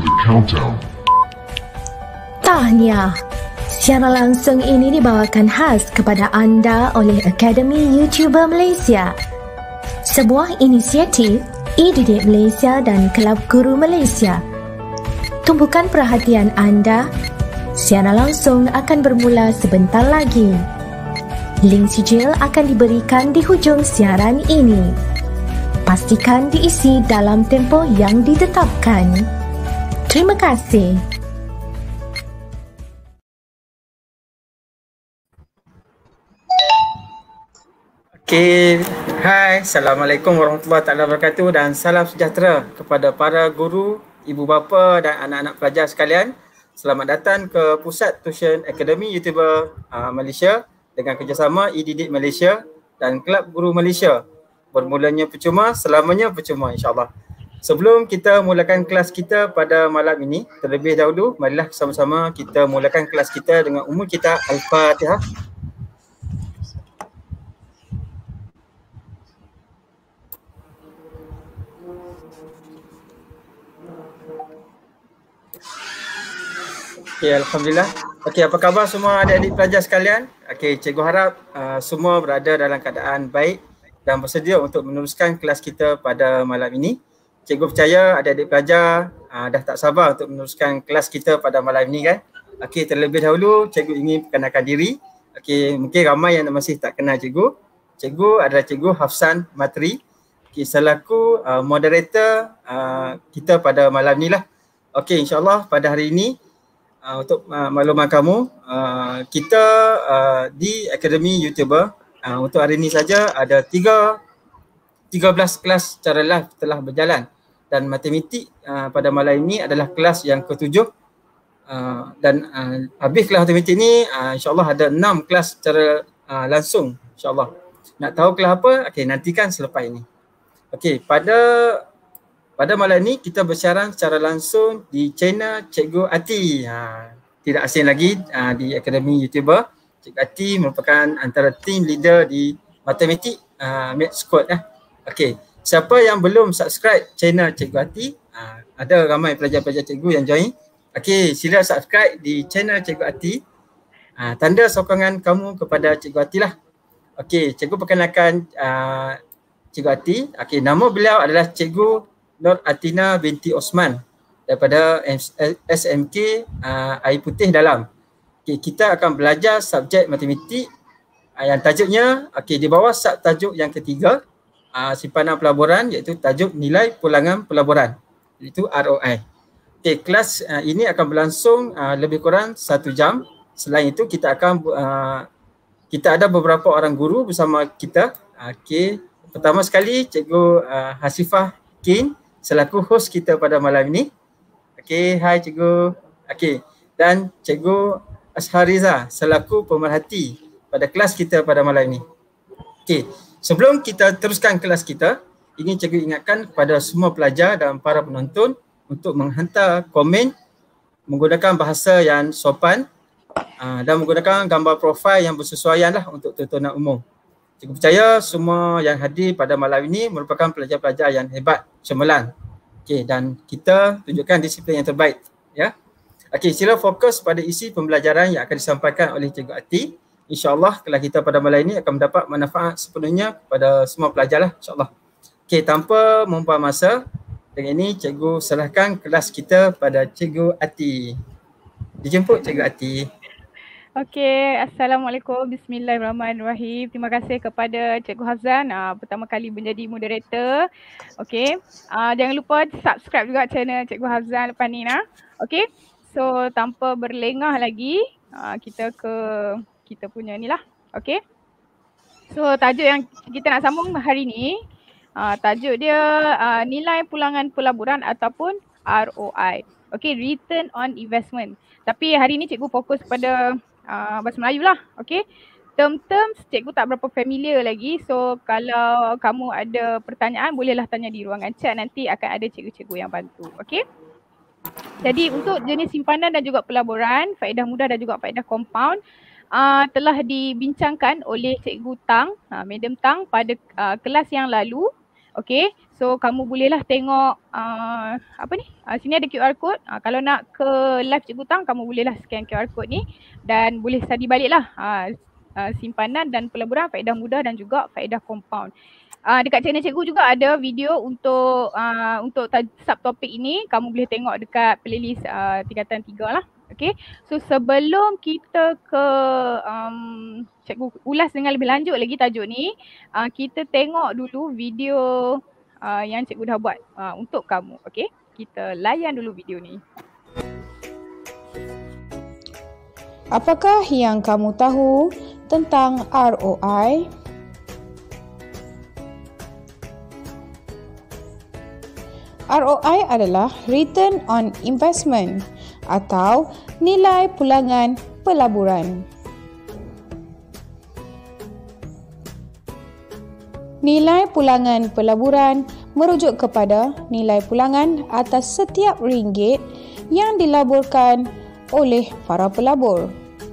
Countdown. Tahniah. Siaran langsung ini dibawakan khas kepada anda oleh Akademi YouTuber Malaysia. Sebuah inisiatif e-Didik Malaysia dan Kelab Guru Malaysia. Tumpukan perhatian anda. Siaran langsung akan bermula sebentar lagi. Link sijil akan diberikan di hujung siaran ini. Pastikan diisi dalam tempoh yang ditetapkan. Terima kasih. Okay, hai, Assalamualaikum warahmatullahi taala wabarakatuh dan salam sejahtera kepada para guru, ibu bapa dan anak-anak pelajar sekalian. Selamat datang ke Pusat Tuition Akademi YouTuber Malaysia dengan kerjasama e-Didik Malaysia dan Kelab Guru Malaysia. Bermulanya percuma, selamanya percuma insyaAllah. Sebelum kita mulakan kelas kita pada malam ini, terlebih dahulu marilah sama-sama kita mulakan kelas kita dengan umur kita Al-Fatihah. Okay, Alhamdulillah. Okay, apa khabar semua adik-adik pelajar sekalian? Okay, cikgu harap semua berada dalam keadaan baik dan bersedia untuk meneruskan kelas kita pada malam ini. Cikgu percaya adik-adik pelajar dah tak sabar untuk meneruskan kelas kita pada malam ini kan? Okay, terlebih dahulu cikgu ingin perkenalkan diri. Okay, mungkin ramai yang masih tak kenal cikgu. Cikgu adalah Cikgu Hafsan Matri. Okay, selaku moderator kita pada malam ni lah. Okay, insyaAllah pada hari ini untuk makluman kamu, kita di Akademi YouTuber untuk hari ini saja ada 13 kelas secara live telah berjalan dan matematik pada malam ini adalah kelas yang ke-7 dan habis kelas matematik ni insyaAllah ada 6 kelas secara langsung insyaAllah. Nak tahu kelas apa? Okay, nantikan selepas ini. Okay, pada malam ini kita bersiaran secara langsung di channel Cikgu Ati. Tidak asing lagi di Akademi YouTuber. Cikgu Ati merupakan antara team leader di matematik Maths Code. Okey, siapa yang belum subscribe channel Cikgu Ati, ada ramai pelajar-pelajar cikgu yang join. Okey, sila subscribe di channel Cikgu Ati. Tanda sokongan kamu kepada Cikgu Ati lah. Okey, cikgu perkenalkan Cikgu Ati. Okey, nama beliau adalah Cikgu Nur Atina binti Osman daripada SMK Air Putih Dalam. Okay, kita akan belajar subjek matematik yang tajuknya di bawah subtajuk yang ketiga, simpanan pelaburan, iaitu tajuk nilai pulangan pelaburan, iaitu ROI. Okay, kelas ini akan berlangsung lebih kurang 1 jam. Selain itu kita akan kita ada beberapa orang guru bersama kita. Okay, pertama sekali Cikgu Hasifah Kin selaku host kita pada malam ini. Okey, hai cikgu. Okey, dan Cikgu Ashariza selaku pemerhati pada kelas kita pada malam ini. Okey, sebelum kita teruskan kelas kita, ingin cikgu ingatkan kepada semua pelajar dan para penonton untuk menghantar komen menggunakan bahasa yang sopan dan menggunakan gambar profil yang bersesuaian lah untuk tontonan umum. Cikgu percaya semua yang hadir pada malam ini merupakan pelajar-pelajar yang hebat, cemerlang. Okey, dan kita tunjukkan disiplin yang terbaik. Ya. Okey, sila fokus pada isi pembelajaran yang akan disampaikan oleh Cikgu Ati. InsyaAllah kelas kita pada malam ini akan mendapat manfaat sepenuhnya kepada semua pelajar lah insyaAllah. Okey, tanpa membuang masa, dengan ini cikgu serahkan kelas kita pada Cikgu Ati. Dijemput Cikgu Ati. Okey, Assalamualaikum, Bismillahirrahmanirrahim. Terima kasih kepada Cikgu Hafzan pertama kali menjadi moderator. Okey, jangan lupa subscribe juga channel Cikgu Hafzan lepas ni nah. Okey, so tanpa berlengah lagi, kita ke kita punya ni lah. Okey, so tajuk yang kita nak sambung hari ni, tajuk dia nilai pulangan pelaburan ataupun ROI. Okey, Return on Investment. Tapi hari ni cikgu fokus pada bahasa Melayu lah, okay. Term-term cikgu tak berapa familiar lagi. So kalau kamu ada pertanyaan bolehlah tanya di ruangan chat, nanti akan ada cikgu-cikgu yang bantu, okay. Jadi untuk jenis simpanan dan juga pelaburan, faedah mudah dan juga faedah compound telah dibincangkan oleh Cikgu Tang, Madam Tang pada kelas yang lalu, okay. So kamu bolehlah tengok sini ada QR code. Kalau nak ke live Cikgu Tang, kamu bolehlah scan QR code ni dan boleh study baliklah simpanan dan pelaburan, faedah mudah dan juga faedah compound. Dekat channel cikgu juga ada video untuk subtopik ini. Kamu boleh tengok dekat playlist tingkatan 3 lah. Okay, so sebelum kita ke cikgu ulas dengan lebih lanjut lagi tajuk ni, kita tengok dulu video yang cikgu dah buat untuk kamu. Okay, kita layan dulu video ni. Apakah yang kamu tahu tentang ROI? ROI adalah Return on Investment atau nilai pulangan pelaburan. Nilai pulangan pelaburan merujuk kepada nilai pulangan atas setiap ringgit yang dilaburkan oleh para pelabur.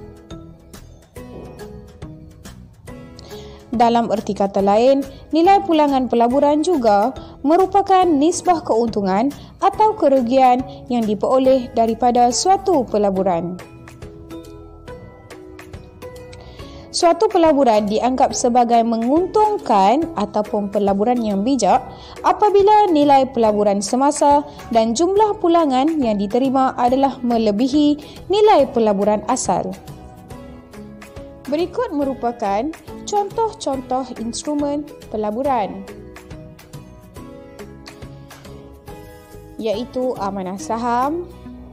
Dalam erti kata lain, nilai pulangan pelaburan juga merupakan nisbah keuntungan atau kerugian yang diperoleh daripada suatu pelaburan. Suatu pelaburan dianggap sebagai menguntungkan ataupun pelaburan yang bijak apabila nilai pelaburan semasa dan jumlah pulangan yang diterima adalah melebihi nilai pelaburan asal. Berikut merupakan contoh-contoh instrumen pelaburan, iaitu amanah saham,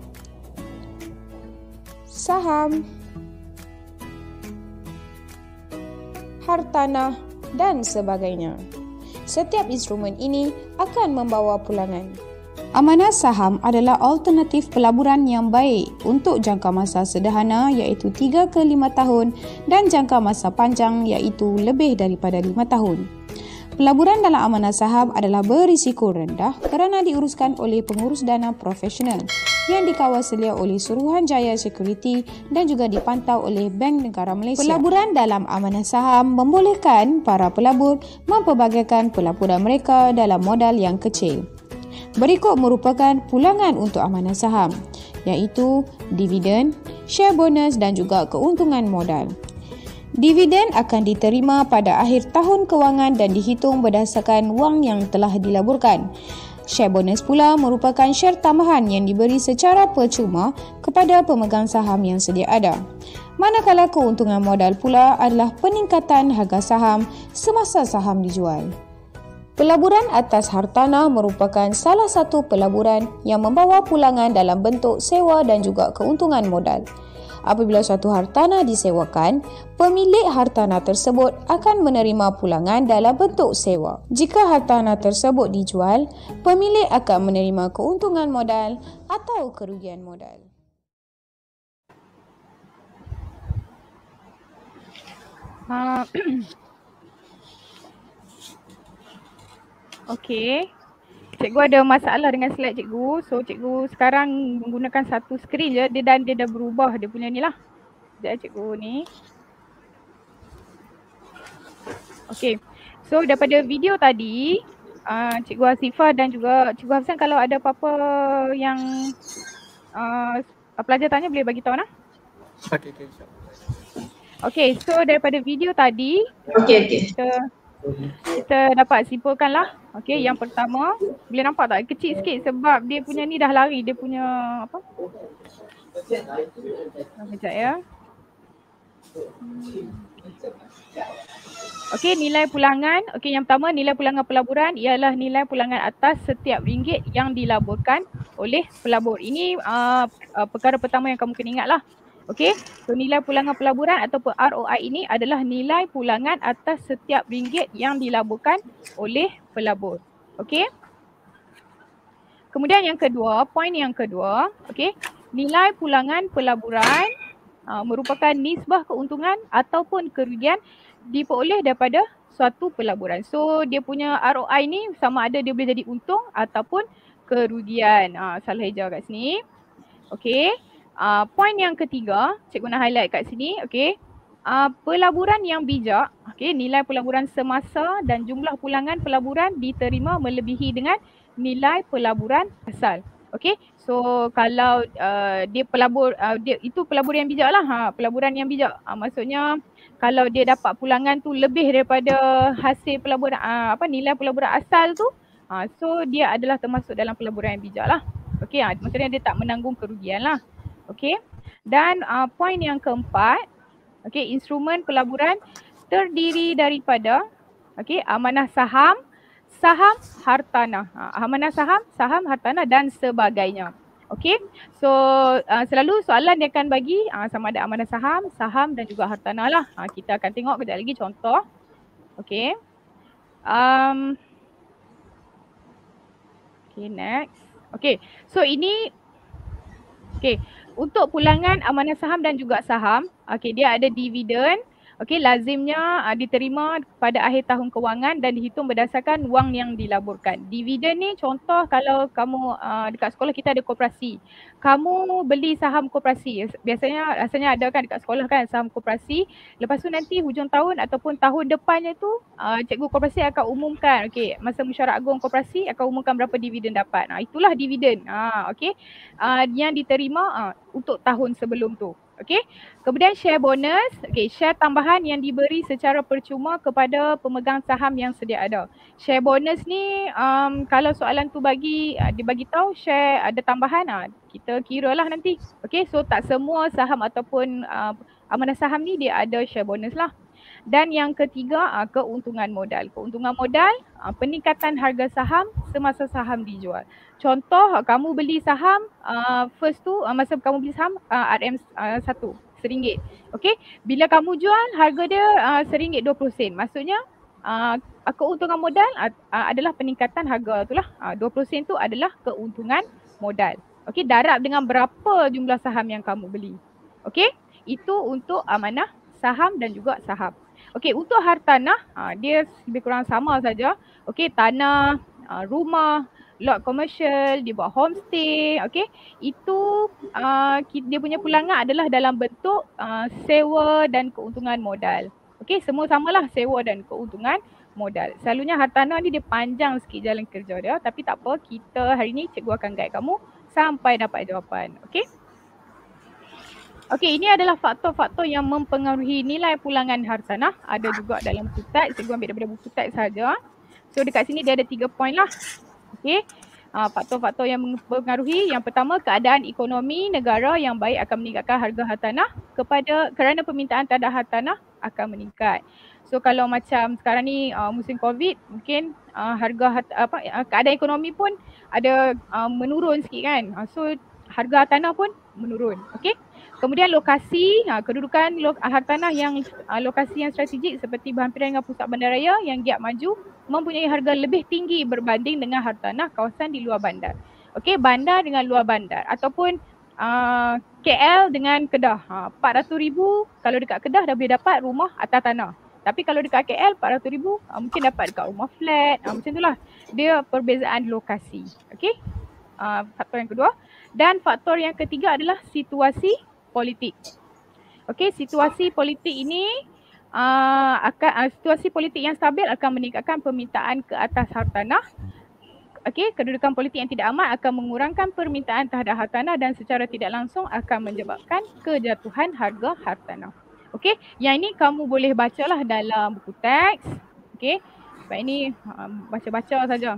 hartanah dan sebagainya. Setiap instrumen ini akan membawa pulangan. Amanah saham adalah alternatif pelaburan yang baik untuk jangka masa sederhana iaitu 3 ke 5 tahun dan jangka masa panjang iaitu lebih daripada 5 tahun. Pelaburan dalam amanah saham adalah berisiko rendah kerana diuruskan oleh pengurus dana profesional yang dikawal selia oleh Suruhanjaya Security dan juga dipantau oleh Bank Negara Malaysia. Pelaburan dalam amanah saham membolehkan para pelabur memperbagaikan pelaburan mereka dalam modal yang kecil. Berikut merupakan pulangan untuk amanah saham, iaitu dividen, share bonus dan juga keuntungan modal. Dividen akan diterima pada akhir tahun kewangan dan dihitung berdasarkan wang yang telah dilaburkan. Share bonus pula merupakan share tambahan yang diberi secara percuma kepada pemegang saham yang sedia ada. Manakala keuntungan modal pula adalah peningkatan harga saham semasa saham dijual. Pelaburan atas hartanah merupakan salah satu pelaburan yang membawa pulangan dalam bentuk sewa dan juga keuntungan modal. Apabila suatu hartanah disewakan, pemilik hartanah tersebut akan menerima pulangan dalam bentuk sewa. Jika hartanah tersebut dijual, pemilik akan menerima keuntungan modal atau kerugian modal. Okey. Cikgu ada masalah dengan slide cikgu. So cikgu sekarang menggunakan satu skrin je dia dah berubah dia punya ni lah. Sekejap cikgu ni. Okey. So daripada video tadi Cikgu Hasifah dan juga Cikgu Hafsan kalau ada apa-apa yang pelajar tanya boleh bagi tahu nah. Okey. Okey, so daripada video tadi kita dapat simpulkan lah. Okey, yang pertama boleh nampak tak kecil sikit sebab dia punya ni dah lari, dia punya apa? Sekejap ya. Okey, nilai pulangan. Okey, yang pertama nilai pulangan pelaburan ialah nilai pulangan atas setiap ringgit yang dilaburkan oleh pelabur. Ini perkara pertama yang kamu kena ingat lah. Okey, so nilai pulangan pelaburan ataupun ROI ini adalah nilai pulangan atas setiap ringgit yang dilaburkan oleh pelabur. Okey. Kemudian yang kedua, poin yang kedua, okey, nilai pulangan pelaburan merupakan nisbah keuntungan ataupun kerugian diperoleh daripada suatu pelaburan. So dia punya ROI ni sama ada dia boleh jadi untung ataupun kerugian. Salah hijau kat sini. Okey. Poin yang ketiga, cikgu nak highlight kat sini, okey. pelaburan yang bijak, nilai pelaburan semasa dan jumlah pulangan pelaburan diterima melebihi dengan nilai pelaburan asal. So kalau dia itu pelaburan yang bijak lah, pelaburan yang bijak. Maksudnya kalau dia dapat pulangan tu lebih daripada hasil pelaburan nilai pelaburan asal tu, so dia adalah termasuk dalam pelaburan yang bijak lah. Maksudnya dia tak menanggung kerugian lah. Dan poin yang keempat, instrumen pelaburan terdiri daripada amanah saham, saham hartanah. Amanah saham, saham hartanah dan sebagainya. So selalu soalan dia akan bagi sama ada amanah saham, saham dan juga hartanah lah. Kita akan tengok kejap lagi contoh. Next. So ini untuk pulangan amanah saham dan juga saham, dia ada dividen. Lazimnya diterima pada akhir tahun kewangan dan dihitung berdasarkan wang yang dilaburkan. Dividen ni contoh kalau kamu dekat sekolah kita ada koperasi. Kamu beli saham koperasi. Rasanya ada kan dekat sekolah kan saham koperasi. Lepas tu nanti hujung tahun ataupun tahun depannya tu cikgu koperasi akan umumkan, masa mesyuarat agung koperasi akan umumkan berapa dividen dapat. Itulah dividen. Yang diterima untuk tahun sebelum tu. Kemudian share bonus, share tambahan yang diberi secara percuma kepada pemegang saham yang sedia ada. Share bonus ni kalau soalan tu dibagi tahu share ada tambahan, kita kira lah nanti. So tak semua saham ataupun amanah saham ni dia ada share bonus lah. Dan yang ketiga, keuntungan modal. Keuntungan modal, peningkatan harga saham semasa saham dijual. Contoh, kamu beli saham first tu, masa kamu beli saham RM1, RM1. Bila kamu jual, harga dia RM1.20. Maksudnya, keuntungan modal adalah peningkatan harga tu lah. 20 sen tu adalah keuntungan modal. Darab dengan berapa jumlah saham yang kamu beli. Itu untuk amanah saham dan juga saham. Untuk hartanah, dia lebih kurang sama saja. Tanah, rumah, lot komersial, dia buat homestay, itu dia punya pulangan adalah dalam bentuk sewa dan keuntungan modal. Semua samalah sewa dan keuntungan modal. Selalunya hartanah ni dia panjang sikit jalan kerja dia, tapi tak apa, kita hari ni cikgu akan guide kamu sampai dapat jawapan. Ini adalah faktor-faktor yang mempengaruhi nilai pulangan hartanah. Ada juga dalam buku teks, cikgu ambil daripada buku teks saja. So dekat sini dia ada 3 poin lah. Faktor-faktor yang mempengaruhi, yang pertama keadaan ekonomi negara yang baik akan meningkatkan harga hartanah kerana permintaan terhadap hartanah akan meningkat. So kalau macam sekarang ni musim COVID, mungkin keadaan ekonomi pun ada menurun sikit kan. So harga hartanah pun menurun. Kemudian lokasi, kedudukan hartanah yang lokasi yang strategik seperti berhampiran dengan pusat bandaraya yang giat maju mempunyai harga lebih tinggi berbanding dengan hartanah kawasan di luar bandar. Bandar dengan luar bandar ataupun KL dengan Kedah. 400,000 kalau dekat Kedah dah boleh dapat rumah atas tanah. Tapi kalau dekat KL 400,000 mungkin dapat dekat rumah flat. Macam itulah. Dia perbezaan lokasi. Faktor yang kedua. Dan faktor yang ketiga adalah situasi politik. Situasi politik ini situasi politik yang stabil akan meningkatkan permintaan ke atas hartanah. Kedudukan politik yang tidak aman akan mengurangkan permintaan terhadap hartanah dan secara tidak langsung akan menyebabkan kejatuhan harga hartanah. Yang ini kamu boleh bacalah dalam buku teks. Sebab ini baca-baca saja.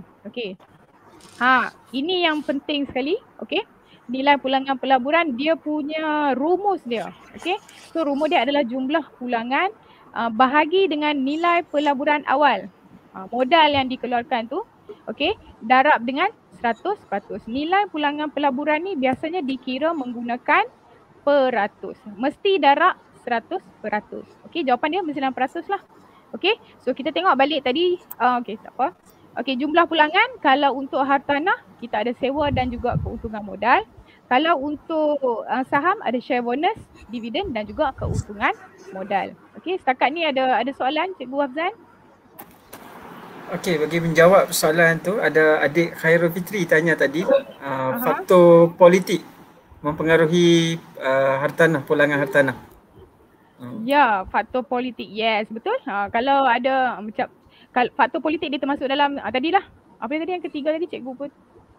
Ini yang penting sekali. Nilai pulangan pelaburan dia punya rumus dia. So rumus dia adalah jumlah pulangan bahagi dengan nilai pelaburan awal. Modal yang dikeluarkan tu, darab dengan 100%. Nilai pulangan pelaburan ni biasanya dikira menggunakan peratus. Mesti darab 100%. Jawapan dia mesti 6% lah. So kita tengok balik tadi. Tak apa. Jumlah pulangan kalau untuk hartanah kita ada sewa dan juga keuntungan modal. Kalau untuk saham ada share bonus, dividen dan juga keuntungan modal. Setakat ni ada soalan Cikgu Hafzan? Bagi menjawab soalan tu ada adik Khairul Fitri tanya tadi, faktor politik mempengaruhi hartanah, pulangan hartanah. Ya, faktor politik. Yes, betul. Kalau ada macam faktor politik dia termasuk dalam tadilah. Apa yang tadi yang ketiga tadi cikgu pun.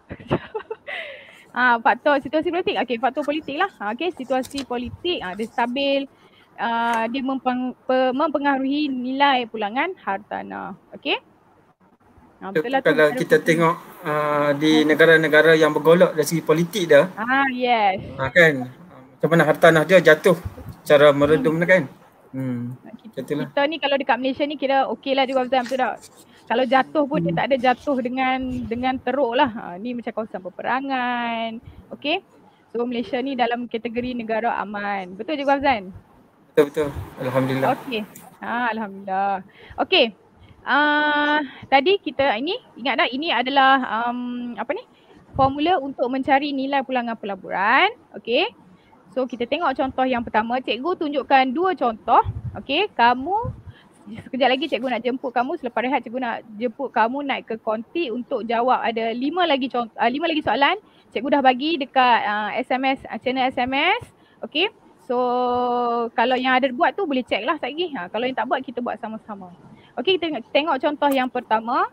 Faktor situasi politik. Okey, faktor politik lah. Okey, situasi politik dia stabil. Dia mempengaruhi nilai pulangan hartanah. Okey. Betul lah kalau kita tengok di negara-negara yang bergolak dari segi politik dah. Yes. Kan. Macam mana hartanah dia jatuh secara meredum kan. Kita ni kalau dekat Malaysia ni kira okey lah juga Azam, betul tak? Kalau jatuh pun dia tak ada jatuh dengan teruk lah. Ni macam kawasan peperangan. Okey. So Malaysia ni dalam kategori negara aman. Betul juga Azan? Betul. Alhamdulillah. Okey. Alhamdulillah. Okey. Tadi kita ini ingat tak ini adalah formula untuk mencari nilai pulangan pelaburan. Okey. So kita tengok contoh yang pertama. Cikgu tunjukkan 2 contoh. Okey, kamu sekejap lagi cikgu nak jemput kamu, selepas rehat cikgu nak jemput kamu naik ke konti untuk jawab ada 5 lagi soalan. Cikgu dah bagi dekat SMS, channel SMS. Okey. So kalau yang ada buat tu boleh check lah sekejap lagi. Kalau yang tak buat kita buat sama-sama. Okey, kita tengok contoh yang pertama.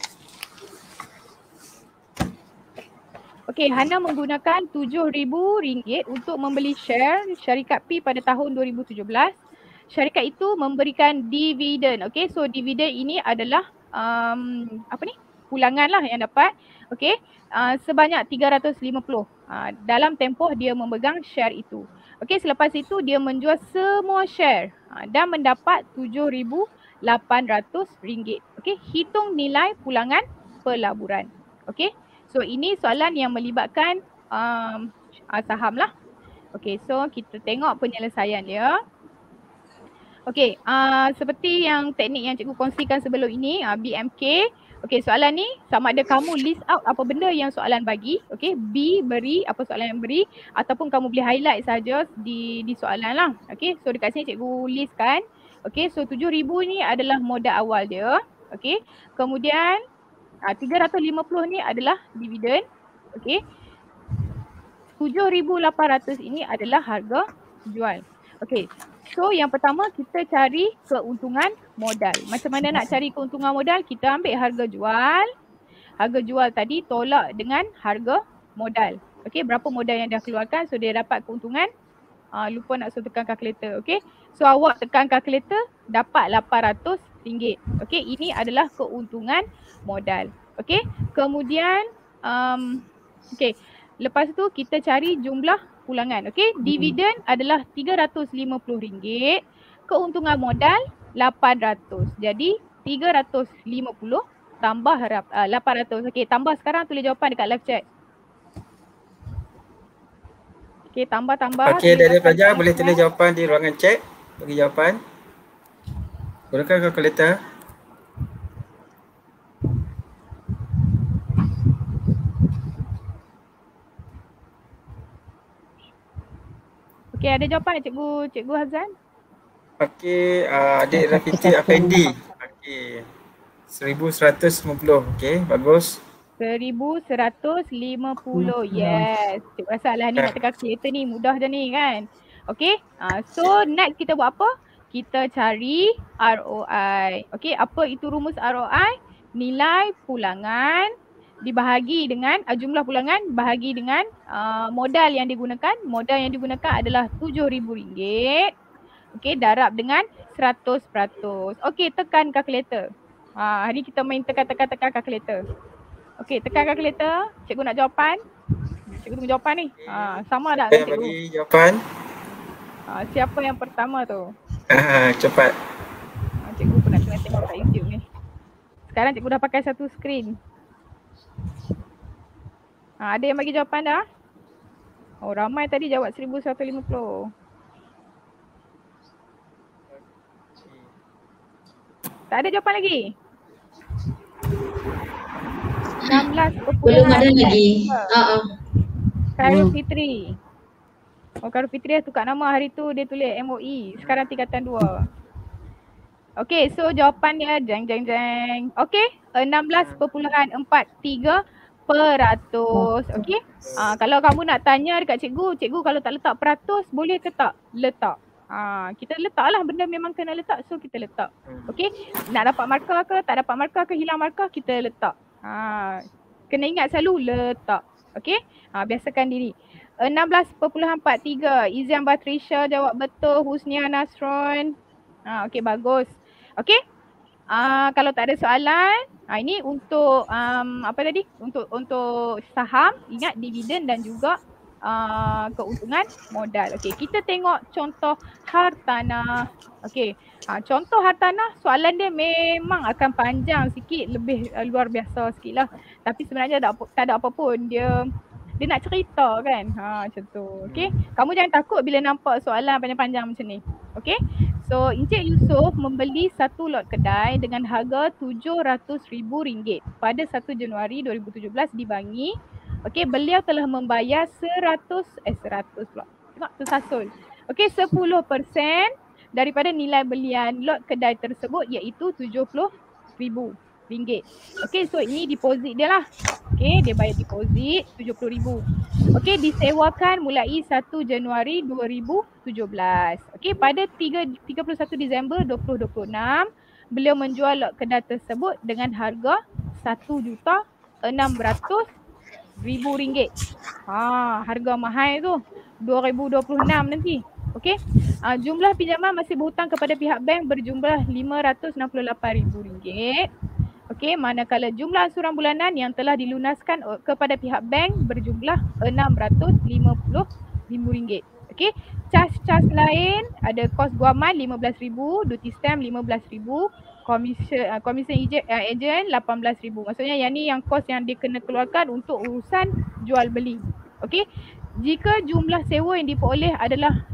Okey, Hana menggunakan RM7,000 untuk membeli share syarikat P pada tahun 2017. Syarikat itu memberikan dividen. Okey, so dividen ini adalah pulangan lah yang dapat. Okey, sebanyak 350 dalam tempoh dia memegang share itu. Okey, selepas itu dia menjual semua share dan mendapat RM7,800. Okey, hitung nilai pulangan pelaburan. Okey. So ini soalan yang melibatkan saham lah. Okay, so kita tengok penyelesaian dia. Okay, seperti yang teknik yang cikgu kongsikan sebelum ini, BMK. Okay, soalan ni sama ada kamu list out apa benda yang soalan bagi. Okay, B beri apa soalan yang beri ataupun kamu boleh highlight saja di soalan lah. Okay, so dekat sini cikgu listkan. Okay, so 7,000 ni adalah modal awal dia. Okay, kemudian 350 ni adalah dividen. Okey. 7,800 ini adalah harga jual. Okey. So yang pertama kita cari keuntungan modal. Macam mana nak cari keuntungan modal? Kita ambil harga jual. Harga jual tadi tolak dengan harga modal. Okey, berapa modal yang dah keluarkan, so dia dapat keuntungan. Lupa nak suruh tekan kalkulator. Okey. So awak tekan kalkulator dapat RM800. Okey, ini adalah keuntungan modal. Okey, kemudian okey, lepas tu kita cari jumlah pulangan. Okey, dividen adalah RM350, keuntungan modal 800. Jadi 350 tambah 800. Okey, tambah sekarang tulis jawapan dekat live chat. Okey, tambah. Okey, dari pelajar boleh tulis jawapan di ruangan chat. Bagi jawapan. Gunakan kalkulator. Okey, ada jawapan Cikgu Hazan? Okey, adik Rafiti Afendi. Okey. 1,150. Okey, bagus. 1,150. Yes. Cikgu rasa lah ni nak tekan kalkulator ni mudah je ni kan. Okey. So next kita buat apa? Kita cari ROI. Okey, apa itu rumus ROI? Nilai pulangan dibahagi dengan jumlah pulangan bahagi dengan modal yang digunakan. Modal yang digunakan adalah RM7,000. Okey, darab dengan 100%. Okey, tekan kalkulator. Hari kita main tekan kalkulator. Okey, tekan kalkulator. Cikgu nak jawapan. Cikgu tunggu jawapan ni. Sama tak cikgu? Bagi jawapan. Siapa yang pertama tu? Cepat. Cikgu pun nak kena tengok kat YouTube ni. Sekarang cikgu dah pakai satu skrin. Ada yang bagi jawapan dah? Oh, ramai tadi jawab 1,150. Tak ada jawapan lagi? 16. Belum ada lagi. Khairul Fitri. Oh, Khairul Fitri dah tukar nama, hari tu dia tulis MOE. Sekarang tingkatan 2. Okey, so jawapannya jeng. Okey, 16.43%. Okey. Kalau kamu nak tanya dekat cikgu kalau tak letak peratus boleh ke tak? Letak. Kita letaklah benda memang kena letak, so kita letak. Okay, nak dapat markah ke, tak dapat markah ke, hilang markah, kita letak. Kena ingat selalu letak. Okay, biasakan diri. 16.43, Izian Batrisha jawab betul, Husnia Nasron. Okay, bagus. Okay, kalau tak ada soalan, ini untuk apa tadi? Untuk saham, ingat dividen dan juga keuntungan modal. Okey, kita tengok contoh hartanah. Okey, contoh hartanah soalan dia memang akan panjang sikit, lebih luar biasa sikit lah. Tapi sebenarnya tak ada apa pun, dia nak cerita kan. Macam tu. Okey, kamu jangan takut bila nampak soalan panjang-panjang macam ni. Okey, so Encik Yusof membeli satu lot kedai dengan harga RM700,000 pada 1 Januari 2017 di Bangi. Okey, beliau telah membayar 100 pula. Tengok tersasul. Okey, 10% daripada nilai belian lot kedai tersebut iaitu RM70,000. Okey, so ini deposit dia lah. Okey, dia bayar deposit RM70,000. Okey, disewakan mulai 1 Januari 2017. Okey, pada 31 Disember 2026, beliau menjual lot kedai tersebut dengan harga RM1,600,000. Harga mahal tu 2026 nanti. Okey. Jumlah pinjaman masih berhutang kepada pihak bank berjumlah RM568,000. Okey, manakala jumlah ansuran bulanan yang telah dilunaskan kepada pihak bank berjumlah RM650,000. Okey, cas lain ada kos guaman RM15,000, duty stamp RM15,000, komisen ejen RM18,000. Maksudnya yang ni yang kos yang dia kena keluarkan untuk urusan jual beli. Okey, jika jumlah sewa yang diperoleh adalah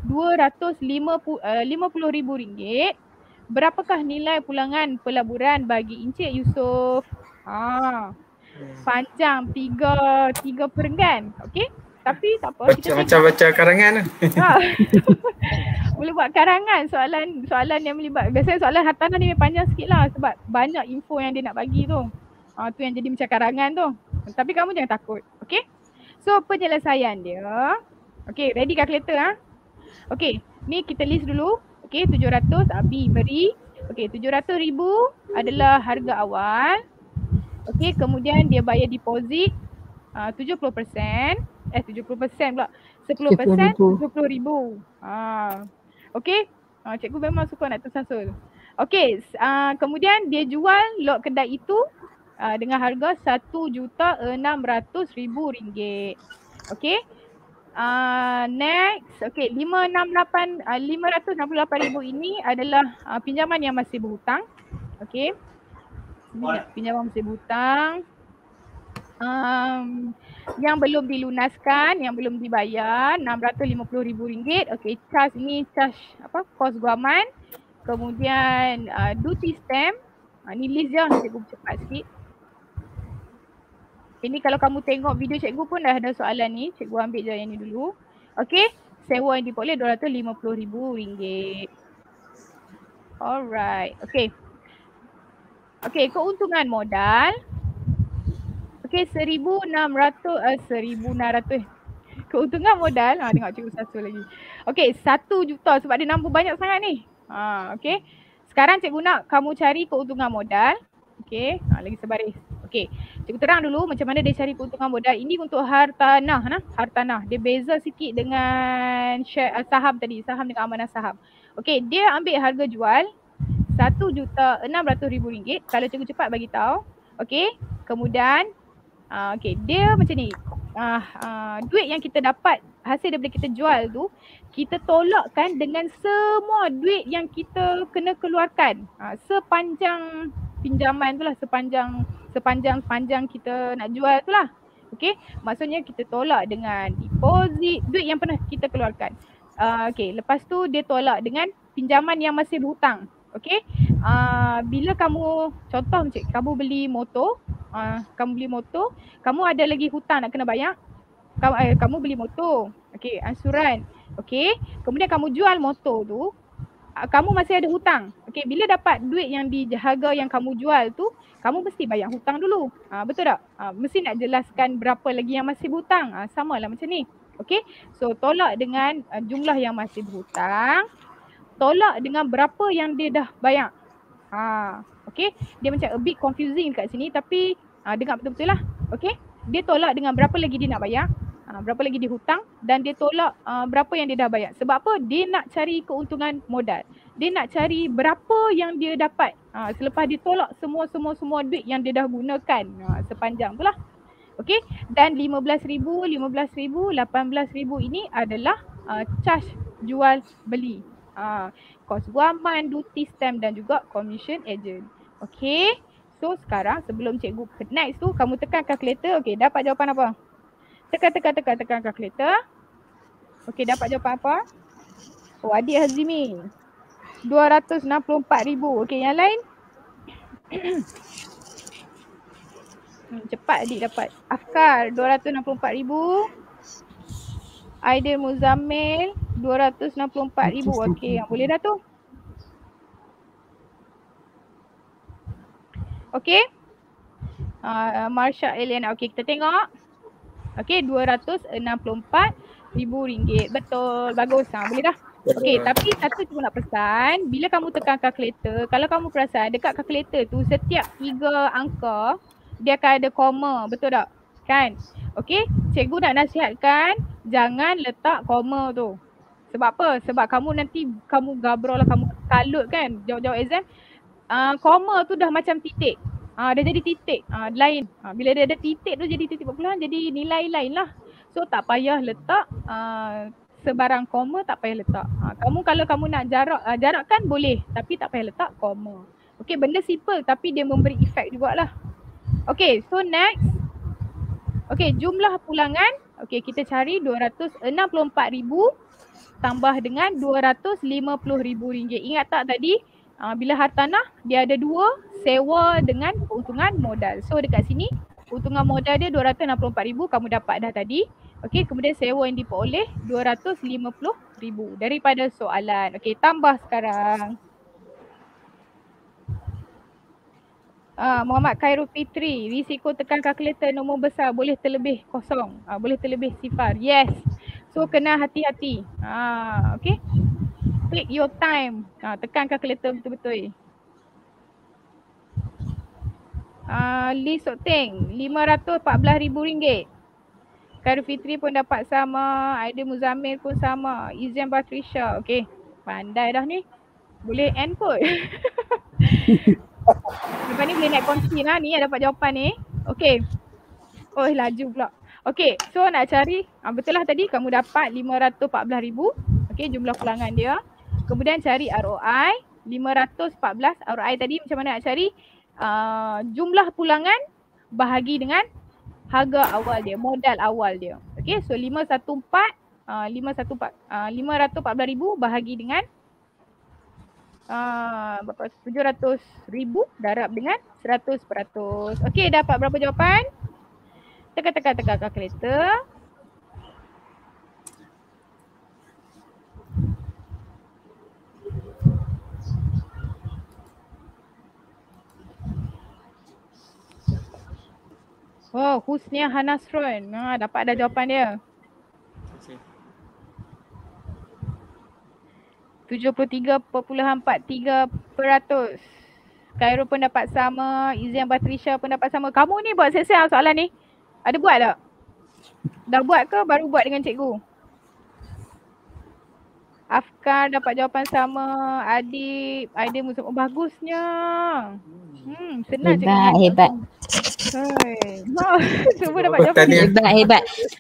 RM250,000, berapakah nilai pulangan pelaburan bagi Encik Yusof? Panjang, tiga perenggan. Okey, tapi tak apa. Macam baca karangan. Boleh buat karangan soalan yang melibat. Biasanya soalan hartanah ni panjang sikit lah sebab banyak info yang dia nak bagi tu. Tu yang jadi macam karangan tu. Tapi kamu jangan takut. Okey, so penyelesaian dia. Okey, ready calculator Okey, ni kita list dulu. Okey, 700 Abi beri. Okey, 700,000 adalah harga awal. Okey, kemudian dia bayar deposit 70%. 70% pula. 10% RM70,000. Okey. Cikgu memang suka nak tersasul. Okey, kemudian dia jual lot kedai itu dengan harga RM1,600,000. Okey. Next, okey, 568,000 ini adalah pinjaman yang masih berhutang. Okey. Pinjaman masih berhutang. Yang belum dilunaskan, yang belum dibayar RM650,000. Okey, charge ni charge apa? Kos guaman. Kemudian duty stamp. Ni list je, cikgu cepat sikit. Ini kalau kamu tengok video cikgu pun dah ada soalan ni. Cikgu ambil je yang ni dulu. Okey, sewa yang diperoleh RM250,000. Alright, okey. Okey, keuntungan modal. Okey, 1,600. Keuntungan modal, tengok cikgu satu lagi. Okey, 1 juta sebab dia nombor banyak sangat ni. Okey. Sekarang cikgu nak kamu cari keuntungan modal. Okey, lagi sebaris. Okey, cikgu terang dulu macam mana dia cari keuntungan modal. Ini untuk hartanah, hartanah. Dia beza sikit dengan share, saham tadi, saham dengan amanah saham. Okey, dia ambil harga jual RM1,600,000. Kalau cikgu cepat bagi tahu. Okey, kemudian okey, dia macam ni. Duit yang kita dapat hasil daripada kita jual tu, kita tolakkan dengan semua duit yang kita kena keluarkan sepanjang pinjaman tu lah, sepanjang kita nak jual tu lah. Okey, maksudnya kita tolak dengan deposit, duit yang pernah kita keluarkan. Okey, lepas tu dia tolak dengan pinjaman yang masih berhutang. Okey, bila kamu, contoh macam kamu beli motor, kamu ada lagi hutang nak kena bayar. Kamu beli motor, okey, ansuran. Okey, kemudian kamu jual motor tu, kamu masih ada hutang. Okey, bila dapat duit yang di harga yang kamu jual tu, kamu mesti bayar hutang dulu. Betul tak? Mesti nak jelaskan berapa lagi yang masih berhutang. Samalah macam ni. Okey, so tolak dengan jumlah yang masih berhutang. tolak dengan berapa yang dia dah bayar. Okay, dia macam a bit confusing kat sini tapi dengar betul-betul lah. Okay, dia tolak dengan berapa lagi dia nak bayar, berapa lagi dia hutang, dan dia tolak berapa yang dia dah bayar. Sebab apa? Dia nak cari keuntungan modal. Dia nak cari berapa yang dia dapat selepas dia tolak semua duit yang dia dah gunakan sepanjang tu lah. Okay, dan 15,000, 18,000 ini adalah charge jual beli. Kos guaman, duty stamp dan juga commission agent. Okay, so sekarang sebelum cikgu next tu kamu tekan calculator. Okay, dapat jawapan apa? Tekan calculator. Okay, dapat jawapan apa? Oh, adik Hazimi 264,000. Okay, yang lain? Cepat adik dapat. Afkar 264,000. Aidil Muzammil 264,000. Okey, yang boleh dah tu. Okey. Marsha Eliana. Okey, kita tengok. Okey, RM264,000. Betul. Bagus. Boleh dah. Okey, tapi satu cikgu nak pesan, bila kamu tekan calculator, kalau kamu perasan dekat calculator tu setiap 3 angka dia akan ada koma, betul tak? Kan? Okey, cikgu nak nasihatkan jangan letak koma tu. Sebab apa? Sebab kamu nanti kamu gabrol lah, kamu kalut kan jawab-jawab exam. Koma tu dah macam titik. Dah jadi titik lain. Bila dia ada titik tu jadi titik perpuluhan, jadi nilai lain lah. So tak payah letak sebarang koma, tak payah letak. Kamu kalau kamu nak jarakkan boleh, tapi tak payah letak koma. Okey, benda simple tapi dia memberi efek jugalah. Okey, so next. Okey, jumlah pulangan. Okey, kita cari 264,000 tambah dengan RM250,000. Ingat tak tadi bila hartanah dia ada dua, sewa dengan keuntungan modal. So dekat sini keuntungan modal dia 264,000 kamu dapat dah tadi. Okey, kemudian sewa yang diperoleh 250,000 daripada soalan. Okey, tambah sekarang. Muhammad Khairul Fitri, risiko tekan kalkulator nombor besar boleh terlebih kosong, boleh terlebih sifar. Yes. So kena hati-hati. Okay. Click your time. Tekan kalkulator betul-betul. Lee Sok Teng, RM514,000. Khairul Fitri pun dapat sama, Aidil Muzammil pun sama, Izian Batrisha. Okay, pandai dah ni. Boleh end kot. Lepas ni boleh naik konti lah ni yang dapat jawapan ni. Okay. Oh laju pula. Okay, so nak cari, betul lah tadi kamu dapat 514,000. Okay, jumlah pulangan dia. Kemudian cari ROI 514. ROI tadi macam mana nak cari? Jumlah pulangan bahagi dengan harga awal dia, modal awal dia. Okay, so 514,000 bahagi dengan 700,000 darab dengan 100%. Okey, dapat berapa jawapan? Tekan kalkulator. Oh, Husnia Hanasron. Dapat dah jawapan dia. 73.43%. Khairul pun dapat sama, Izian Batrisha pun dapat sama. Kamu ni buat siap-siap soalan ni? Ada buat tak? Dah buat ke baru buat dengan cikgu? Afkar dapat jawapan sama, Adib, Aidil Musa. Oh, bagusnya. Senang cikgu. Hebat. Semua dapat jawapan. Hebat.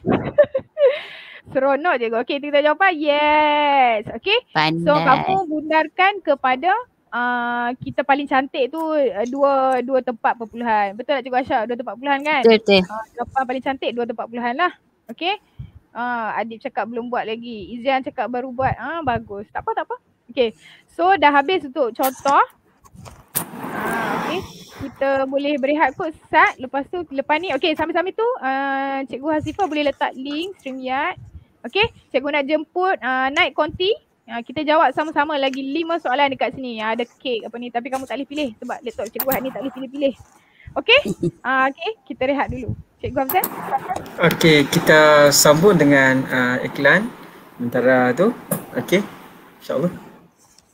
Seronok je. Okey, kita jawapan yes. Okey. So kamu bundarkan kepada kita paling cantik tu dua tempat perpuluhan. Betul tak Cikgu Asha? 2 tempat perpuluhan kan? Betul. Jawapan paling cantik 2 tempat perpuluhan lah. Okey. Adib cakap belum buat lagi. Izian cakap baru buat. Bagus. Tak apa. Okey. So dah habis untuk contoh. Okey. Kita boleh berehat kot sat. Lepas ni okey, sambil-sambil tu Cikgu Hasifah boleh letak link StreamYard. Okey, cikgu nak jemput naik konti. Kita jawab sama-sama lagi 5 soalan dekat sini. Ada kek apa ni, tapi kamu tak boleh pilih sebab laptop cikgu ni tak boleh pilih-pilih. Okey? Okey, kita rehat dulu. Cikgu Hamzan. Okey, kita sambung dengan iklan sementara tu. Okey. InsyaAllah.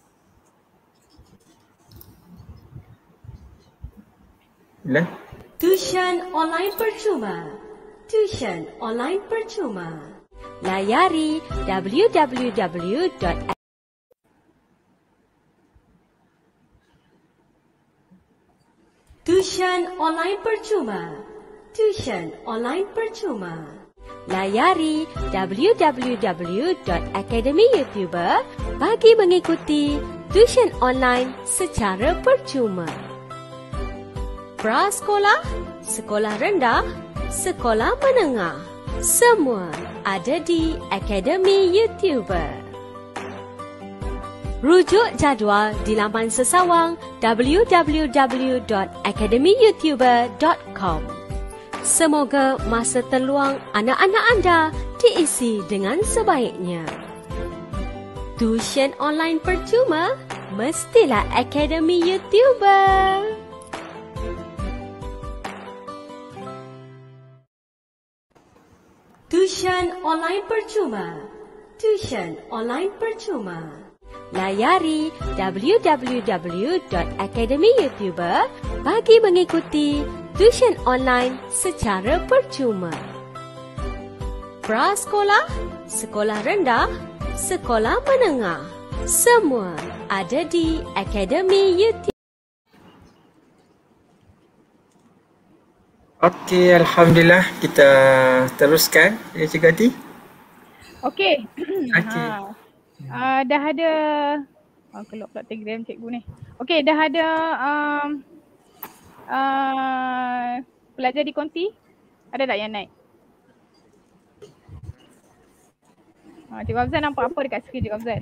Bila? Tuition online percuma. Tuition online percuma. Layari www. Tuition online percuma. Tuition online percuma. Layari www.academyyoutuber bagi mengikuti tuition online secara percuma. Prasekolah, sekolah rendah, sekolah menengah, semua ada di Akademi YouTuber. Rujuk jadual di laman sesawang www.academyyoutuber.com. Semoga masa terluang anak-anak anda diisi dengan sebaiknya. Tuition online percuma mestilah Akademi YouTuber. Tuition online percuma. Tuition online percuma. Layari www.academyyoutuber bagi mengikuti tuition online secara percuma. Prasekolah, sekolah rendah, sekolah menengah, semua ada di Akademi YouTuber. Okey, Alhamdulillah kita teruskan ya Cikgu Ati. Okey. Okey. Dah ada keluar pula Telegram cikgu ni. Okey, dah ada pelajar di konti. Ada tak yang naik? Cikgu Hafzan nampak apa dekat skrin Cikgu Hafzan?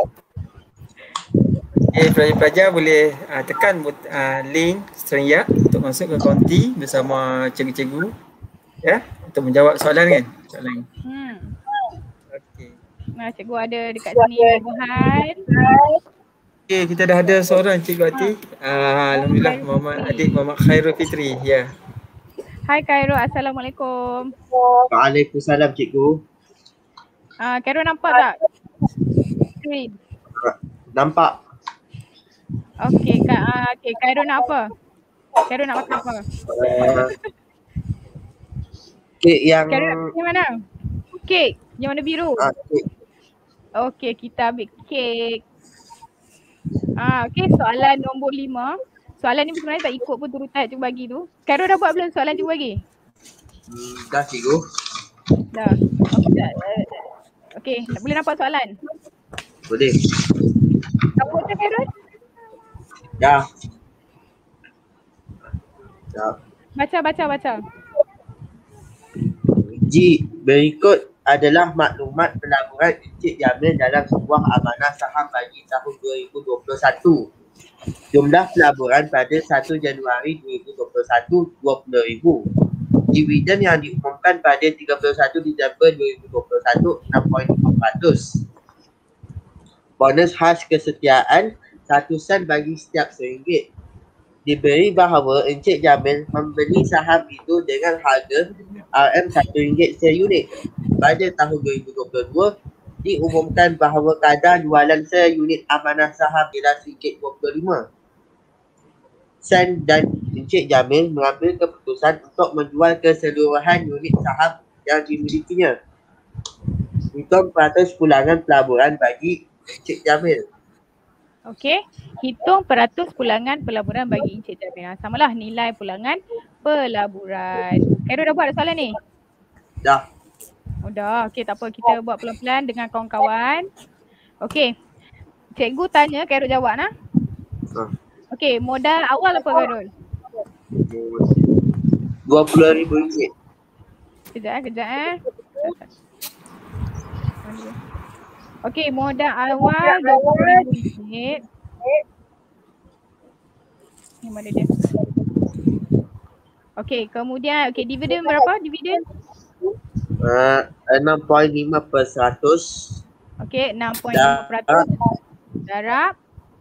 Okay, pelajar-pelajar boleh tekan link StreamYard untuk masuk ke konti bersama cikgu-cikgu ya, untuk menjawab soalan kan? Soalan. Okey. Cikgu ada dekat sini Buhan. Okey, kita dah ada seorang Cikgu Ati. Alhamdulillah, Muhammad Khairul Fitri. Ya. Hai Khairul, Assalamualaikum. Waalaikumsalam Cikgu. Khairul nampak tak screen? Nampak. Okey, Khairul nak apa? Khairul nak makan apa? Kek yang Khairul yang mana? Kek yang warna biru. Kek. Okey, kita ambil kek. Okey, soalan nombor 5. Soalan ni sebenarnya tak ikut pun turutan cikgu bagi tu. Khairul dah buat belum soalan cikgu bagi? Dah Cikgu. Dah. Okey, boleh nampak soalan? Boleh. Nampak tak Khairul? Dah. Dah. Baca. Ji, berikut adalah maklumat pelaburan Encik Jamil dalam sebuah amanah saham bagi tahun 2021. Jumlah pelaburan pada 1 Januari 2021, 20,000. Dividen yang diumumkan pada 31 Disember 2021, 6.4%. Bonus khas kesetiaan 1 sen bagi setiap RM1. Diberi bahawa Encik Jamil membeli saham itu dengan harga RM1 seunit. Pada tahun 2022, diumumkan bahawa kadar jualan seunit amanah saham ialah RM1.25 sen dan Encik Jamil mengambil keputusan untuk menjual keseluruhan unit saham yang dimilikinya. Hitung peratus pulangan pelaburan bagi Encik Jamil. Okey, hitung peratus pulangan pelaburan bagi Encik Jamil. Samalah nilai pulangan pelaburan. Khairul dah buat soalan ni? Dah. Dah. Okey, tak apa. Kita buat pelan-pelan dengan kawan-kawan. Okey. Cikgu tanya, Khairul jawab nah. Okey, modal awal apa Khairul? RM20,000. Kejap. Okey, modal awal RM20,000. Ni mana dia? Okey, kemudian dividen berapa? Dividen? 6.5%. Okey, 6.5%. Darab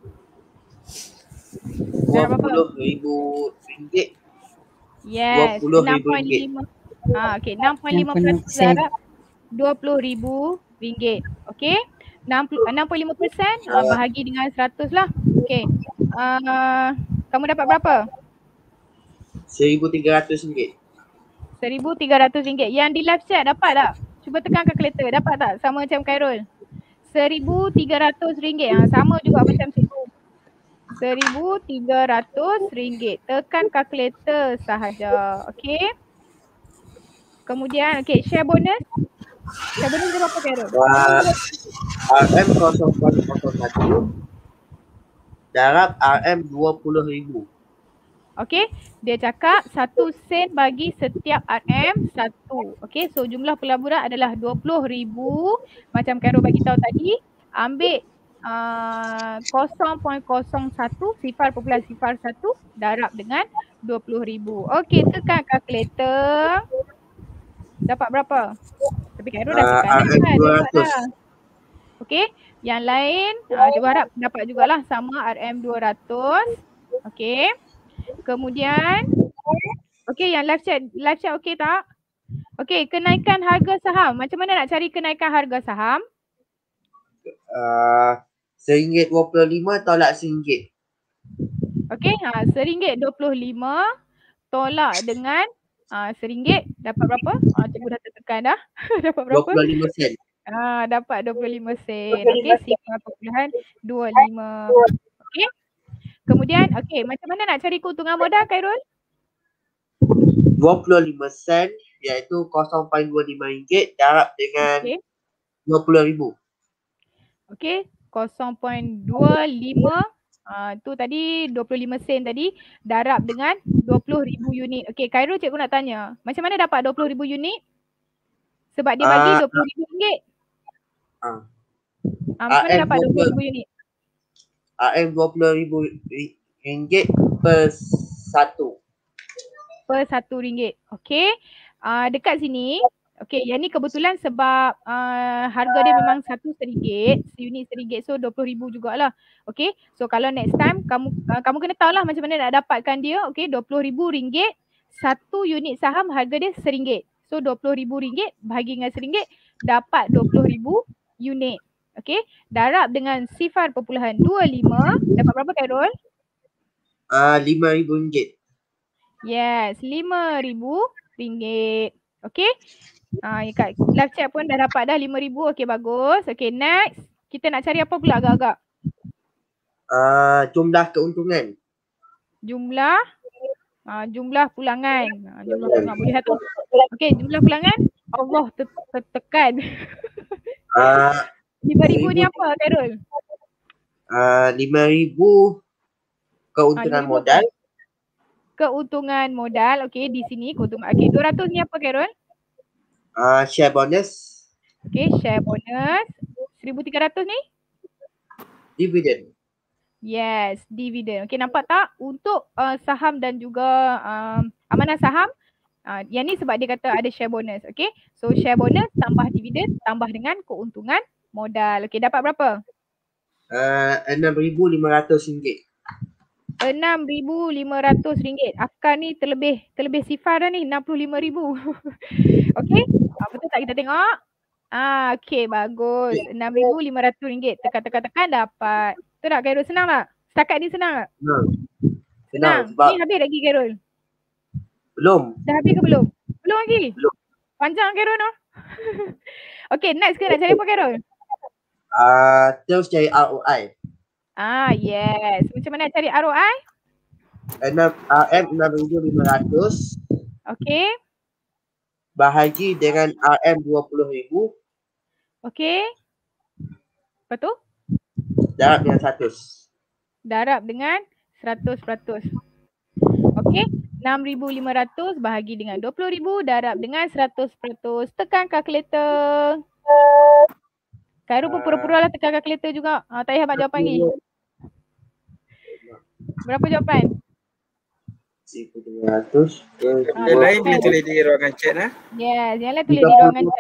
RM20,000. yes, RM20,000. 6.5. Okey, 6.5% darab RM20,000. Okey. 6.5% bahagi dengan 100 lah. Okey. Kamu dapat berapa? RM1,300. RM1,300. Yang di live chat dapat tak? Cuba tekan kalkulator. Dapat tak? Sama macam Khairul. RM1,300. Sama juga macam cikgu. RM1,300. Tekan kalkulator sahaja. Okey. Kemudian share bonus. Share bonus berapa Khairul? RM0,01 darab RM20,000. Okey, dia cakap 1 sen bagi setiap RM1. Okey, so jumlah pelaburan adalah 20,000. Macam Khairul bagi tahu tadi, ambil 0.01 0.01 darab dengan 20,000. Okey, tekan kalkulator. Dapat berapa? Tapi Khairul dah tekan RM200. Okey, yang lain cikgu harap dapat jugalah sama RM200. Okey. Kemudian yang live chat okey tak? Okey, kenaikan harga saham. Macam mana nak cari kenaikan harga saham? RM1.25 tolak RM1. Okey, RM1.25 tolak dengan RM1 dapat berapa? Cikgu dah tertekan dah. Dapat berapa? 25 sen. Dapat 25 sen. Okey, 0.25. Okey. Kemudian, macam mana nak cari keuntungan modal Khairul? 25 sen iaitu RM0.25 darab dengan 20,000. Okey, 0.25 tu tadi 25 sen tadi darab dengan 20,000 unit. Okey, Khairul cikgu nak tanya, macam mana dapat 20,000 unit? Sebab dia bagi RM20,000. Macam mana dapat 20,000 unit? RM20,000 per 1. Per RM1. Okey. Dekat sini, yang ni kebetulan sebab harga dia memang RM1, seunit RM1, so 20,000 jugalah. Okey. So kalau next time kamu kena tahulah macam mana nak dapatkan dia. Okey, RM20,000, satu unit saham harga dia RM1. So RM20,000 bahagi dengan RM1 dapat 20,000 unit. Okey, darab dengan 0.25 dapat berapa Khairul? RM5,000. Yes, RM5,000. Okey. Kat live chat pun dah dapat dah RM5,000. Okey, bagus. Okey, next. Kita nak cari apa pula agak-agak? Jumlah keuntungan. Jumlah pulangan. Jumlah pulangan boleh satu. Okey, jumlah pulangan. Allah tertekan. RM5,000 ni apa Khairul? RM5,000 keuntungan modal. Keuntungan modal. Okey, di sini keuntungan. Okey, RM200 ni apa Khairul? Share bonus. Okey, share bonus. RM1,300 ni? Dividen. Yes, dividen. Okey, nampak tak? Untuk saham dan juga amanah saham, yang ni sebab dia kata ada share bonus. Okey, so share bonus tambah dividen tambah dengan keuntungan modal. Okey, dapat berapa? RM6,500. RM6,500. Akar ni terlebih sifar dah ni, RM65,000. Okey, betul tak kita tengok? Okey, bagus. RM6,500. Tekan dapat. Betul tak Khairul? Senang tak? Setakat ni senang tak? Senang. Ni habis lagi Khairul? Belum. Dah habis ke belum? Belum lagi? Belum. Panjang Khairul no? Okey, next ke nak cari apa Khairul? Terus cari ROI. Yes. Macam mana nak cari ROI? RM6,500. Okey. Bahagi dengan RM20,000. Okey. Lepas tu? Darab dengan 100. Darab dengan 100%. Okey. 6,500 bahagi dengan 20,000 darab dengan 100%. Tekan kalkulator. Khairul pun pura-pura lah tekan kalkulator juga. Tak payah abang jawapan ni. Berapa jawapan? 1,200. Yang lain boleh tulis di ruangan chat lah. Yes, yang lain tulis di ruangan chat.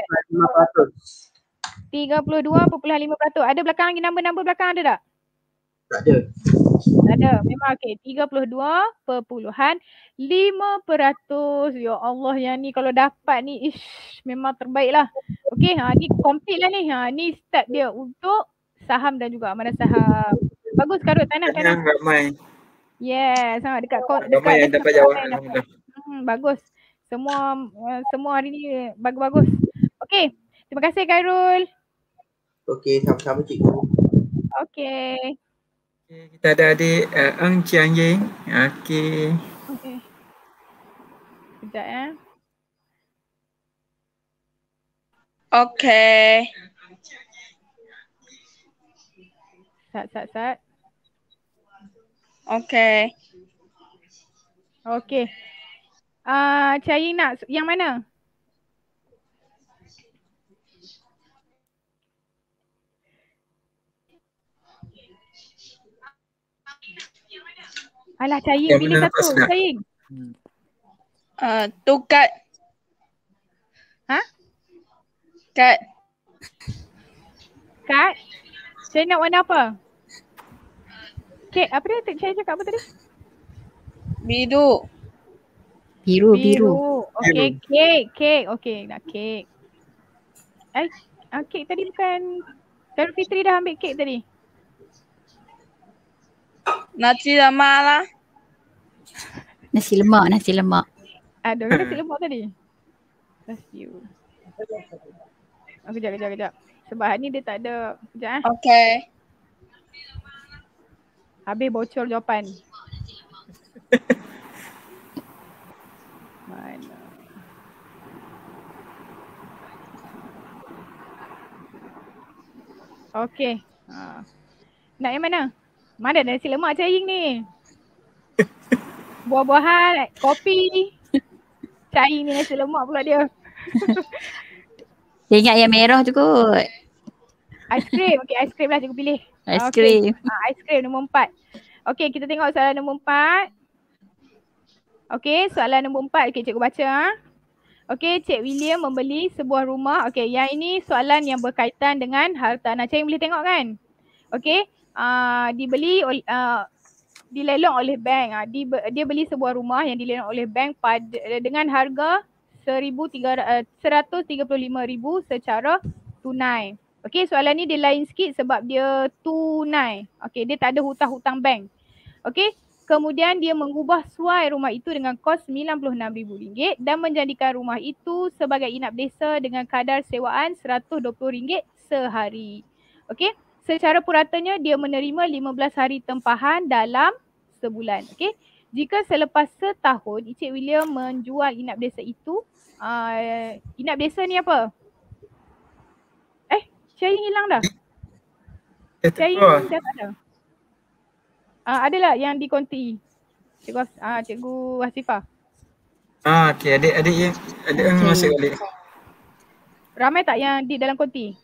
32,5%. 32.5%. Ada belakang lagi nombor belakang ada tak? Tak ada. Tak ada. Memang okey. 32.5%. Ya Allah, yang ni kalau dapat ni memang terbaik lah. Okey, ni complete lah ni. Ni start dia untuk saham dan juga amanah saham. Bagus Khairul, tak nak. Ramai. Yes, dekat ramai yang dapat jawapan. Bagus. Semua hari ni bagus-bagus. Okey. Terima kasih Khairul. Okey, sama-sama cikgu. Okey. Okay, kita ada adik Eng Chiang Ying. Okey. Okey. Sekejap Okey. Sat. Okey. Okey. Cari nak yang mana? Alah Cahing, Yang pilih mana satu. Fasna? Cahing. Tu kad. Ha? Kad. Kad? Saya nak warna apa? Kek, apa dia? Saya cakap apa tadi? Biru. Biru. Okey, kek. Okey, nak kek. Kek tadi bukan. Khairul Fitri dah ambil kek tadi. Nasi lemak lah. Nasi lemak. Ada nasi lemak tadi? Bless you. Kejap. Sebab hari ni dia tak ada. Kejap Okey. Habis bocor jawapan. Mana? Okey. Nak yang mana? Mana nasi lemak Cahing ni? Buah-buahan, kopi. Cahing ni nasi lemak pula dia. Dia ingat yang merah tu kot. Aiskrim. Okey, aiskrim lah cikgu pilih. Aiskrim. Aiskrim nombor 4. Okey, kita tengok soalan nombor 4. Okey, soalan nombor 4. Okey, cikgu baca. Okey, Cik William membeli sebuah rumah. Okey, yang ini soalan yang berkaitan dengan hartanah. Cik boleh tengok kan? Okey, dibeli dilelong oleh bank. Dia beli sebuah rumah yang dilelong oleh bank dengan harga 135,000 secara tunai. Okey, soalan ni dia lain sikit sebab dia tunai. Okey, dia tak ada hutang-hutang bank. Okey, kemudian dia mengubah suai rumah itu dengan kos RM96,000 dan menjadikan rumah itu sebagai inap desa dengan kadar sewaan RM120 sehari. Okey, secara puratanya dia menerima 15 hari tempahan dalam sebulan. Okey, jika selepas setahun Encik William menjual inap desa itu, inap desa ni apa? Cahing hilang dah? Cahing dah tak ada? Adalah yang dikonti. Cikgu Hasifah. Okey, adik yang masuk balik. Ramai tak yang di dalam konti?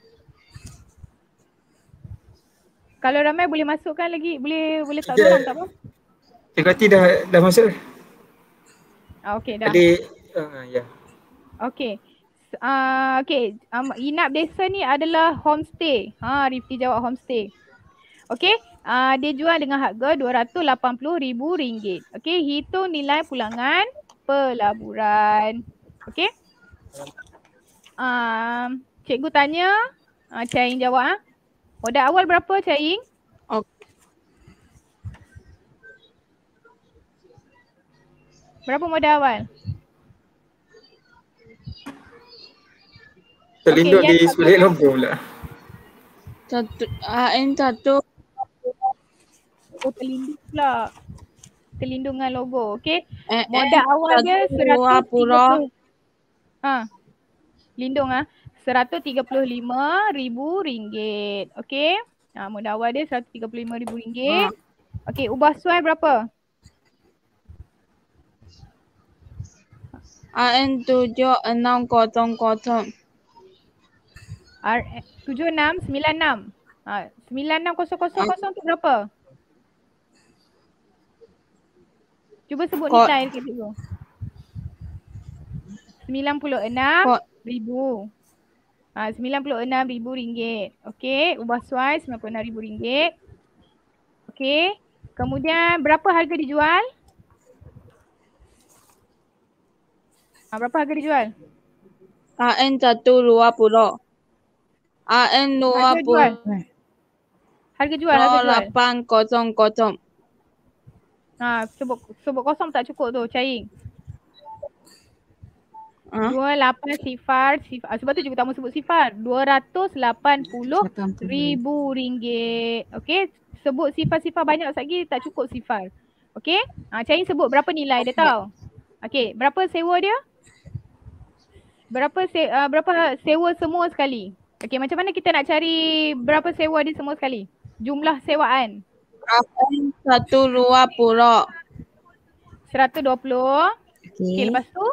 Kalau ramai boleh masukkan lagi, boleh tak seorang tak apa? Cikgu Ati dah masuk. Okey dah. Adik ya. Okey. Inap desa ni adalah homestay. Rifki jawab homestay. Okey, dia jual dengan harga RM280,000. Okey, hitung nilai pulangan pelaburan. Okey. Cikgu tanya, Cahing jawab. Modal awal berapa Cahing? Berapa modal awal? Terlindung di sebelah logo pula. Satu. Terlindung pula. Terlindung dengan logo. Okey. Modal awal dia 130. Lindung RM135,000. Okey. Modal awal dia RM135,000. Okey, ubah suai berapa? RM7600. 7696. 96000 tu berapa? Cuba sebut nilai dekat situ. 96,000. RM96,000. Okey, ubah suai RM96,000. Okey. Kemudian berapa harga dijual? Berapa harga dijual? RM120. RM20. Harga jual. 800. Sebut kosong tak cukup tu, Cahing. 28 sifar. Sebab tu cikgu tak mau sebut sifar. RM280,000. Okey. Sebut sifar-sifar banyak lagi tak cukup sifar. Okey. Cari sebut berapa nilai dia tahu. Okey. Berapa sewa dia? Berapa sewa semua sekali? Okey, macam mana kita nak cari berapa sewa dia semua sekali? Jumlah sewaan. 120. 120. Okey, lepas tu?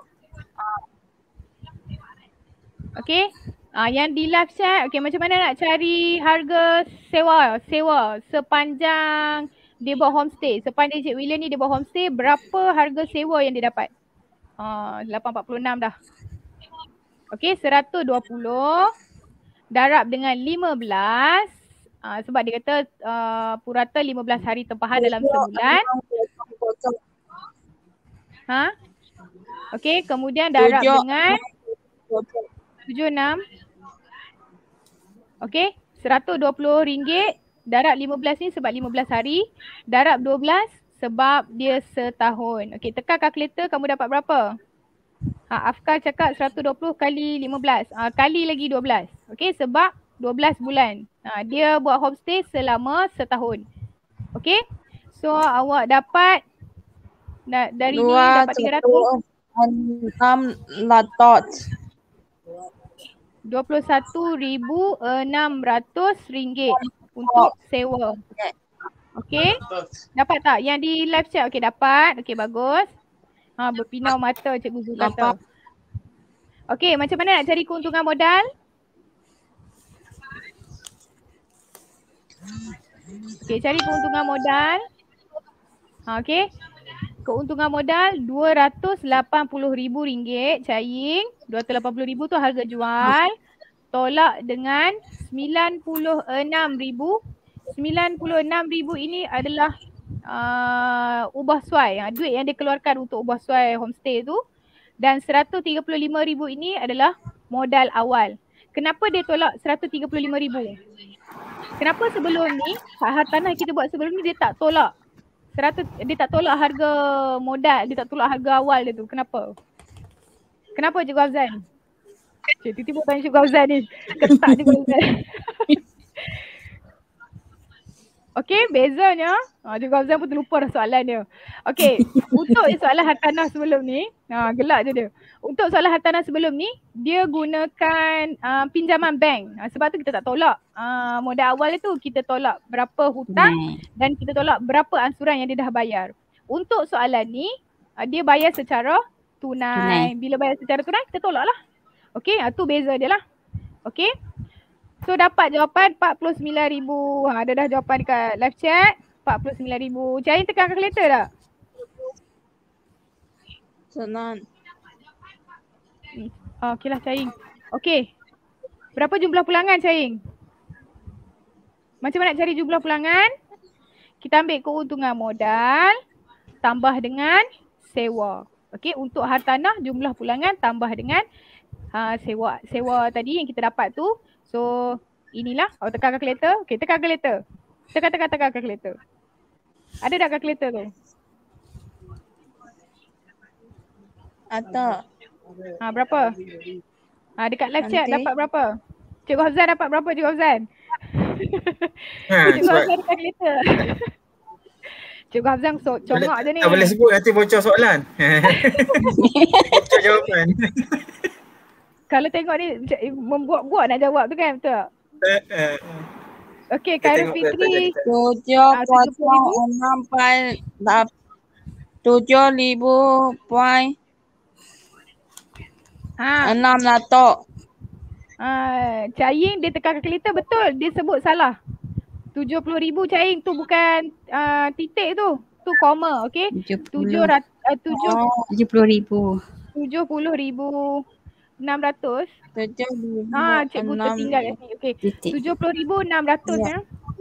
Okey. Yang di live chat, okey, macam mana nak cari harga sewa sepanjang dia buat homestay. Sepanjang Cik William ni dia buat homestay, berapa harga sewa yang dia dapat? 846 dah. Okey, 120 darab dengan 15. Sebab dia kata purata 15 hari tempahan dalam sebulan. Okey, kemudian darab dengan 76. Okey, RM120 darab 15 ni sebab 15 hari. Darab 12 sebab dia setahun. Okey, tekan kalkulator kamu dapat berapa? Afkar cakap 120 kali 15. Kali lagi 12. Okey, sebab 12 bulan. Dia buat homestay selama setahun. Okey. So awak dapat dari ni dapat 300. 6 latot. RM21,600 untuk sewa. Okey. Dapat tak? Yang di live chat. Okey, dapat. Okey, bagus. Berpinau mata Cikgu Zul kata. Okey, macam mana nak cari keuntungan modal? Okey, cari keuntungan modal. Okey. Keuntungan modal RM280,000 Caing. RM280,000 tu harga jual. Tolak dengan RM96,000. RM96,000 ini adalah ubah suai. Duit yang dia keluarkan untuk ubah suai homestay tu. Dan RM135,000 ini adalah modal awal. Kenapa dia tolak RM135,000? Kenapa sebelum ni hartanah kita buat sebelum ni dia tak tolak dia tak tolak harga modal, dia tak tolak harga awal dia tu. Kenapa? Kenapa Cikgu Hafzan? Tiba-tiba tanya Cikgu Hafzan ni. Ketak Cikgu Hafzan. Okey, bezanya Cikgu Hafzan pun terlupa dah soalan dia. Okey, untuk soalan hartanah sebelum ni, gelak je dia. Untuk soalan hartanah sebelum ni, dia gunakan pinjaman bank. Sebab tu kita tak tolak modal awal tu, kita tolak berapa hutang dan kita tolak berapa ansuran yang dia dah bayar. Untuk soalan ni, dia bayar secara tunai. Bila bayar secara tunai, kita tolak lah. Okey, tu beza dia lah. Okey. So dapat jawapan 49,000. Ada dah jawapan dekat live chat. 49,000. Cari tekan kalkulator tak? Senang. Okeylah Caing. Okey. Berapa jumlah pulangan Caing? Macam mana nak cari jumlah pulangan? Kita ambil keuntungan modal tambah dengan sewa. Okey, untuk hartanah jumlah pulangan tambah dengan sewa tadi yang kita dapat tu. So inilah, awak tekan kalkulator. Okey, tekan kalkulator. Tekan kalkulator. Ada tak kalkulator tu? Ada. Berapa? Dekat live chat dapat berapa? Cikgu Hafzan dapat berapa Cikgu Hafzan? Cikgu Hafzan dekat kalkulator. Cikgu Hafzan congak je ni. Tak boleh sebut nanti bocor soalan. Bocor jawapan. Kalau tengok ni membuat-buat nak jawab tu kan, betul tak? Okey, Khairul Fitri 7,000,600. Caing dia tekan kalkulator betul, dia sebut salah. 70,000 Caing tu bukan titik tu. Tu koma, okey? 70,000. 70,600. Cikgu tertinggal kat sini. Okey. 70,600 ya.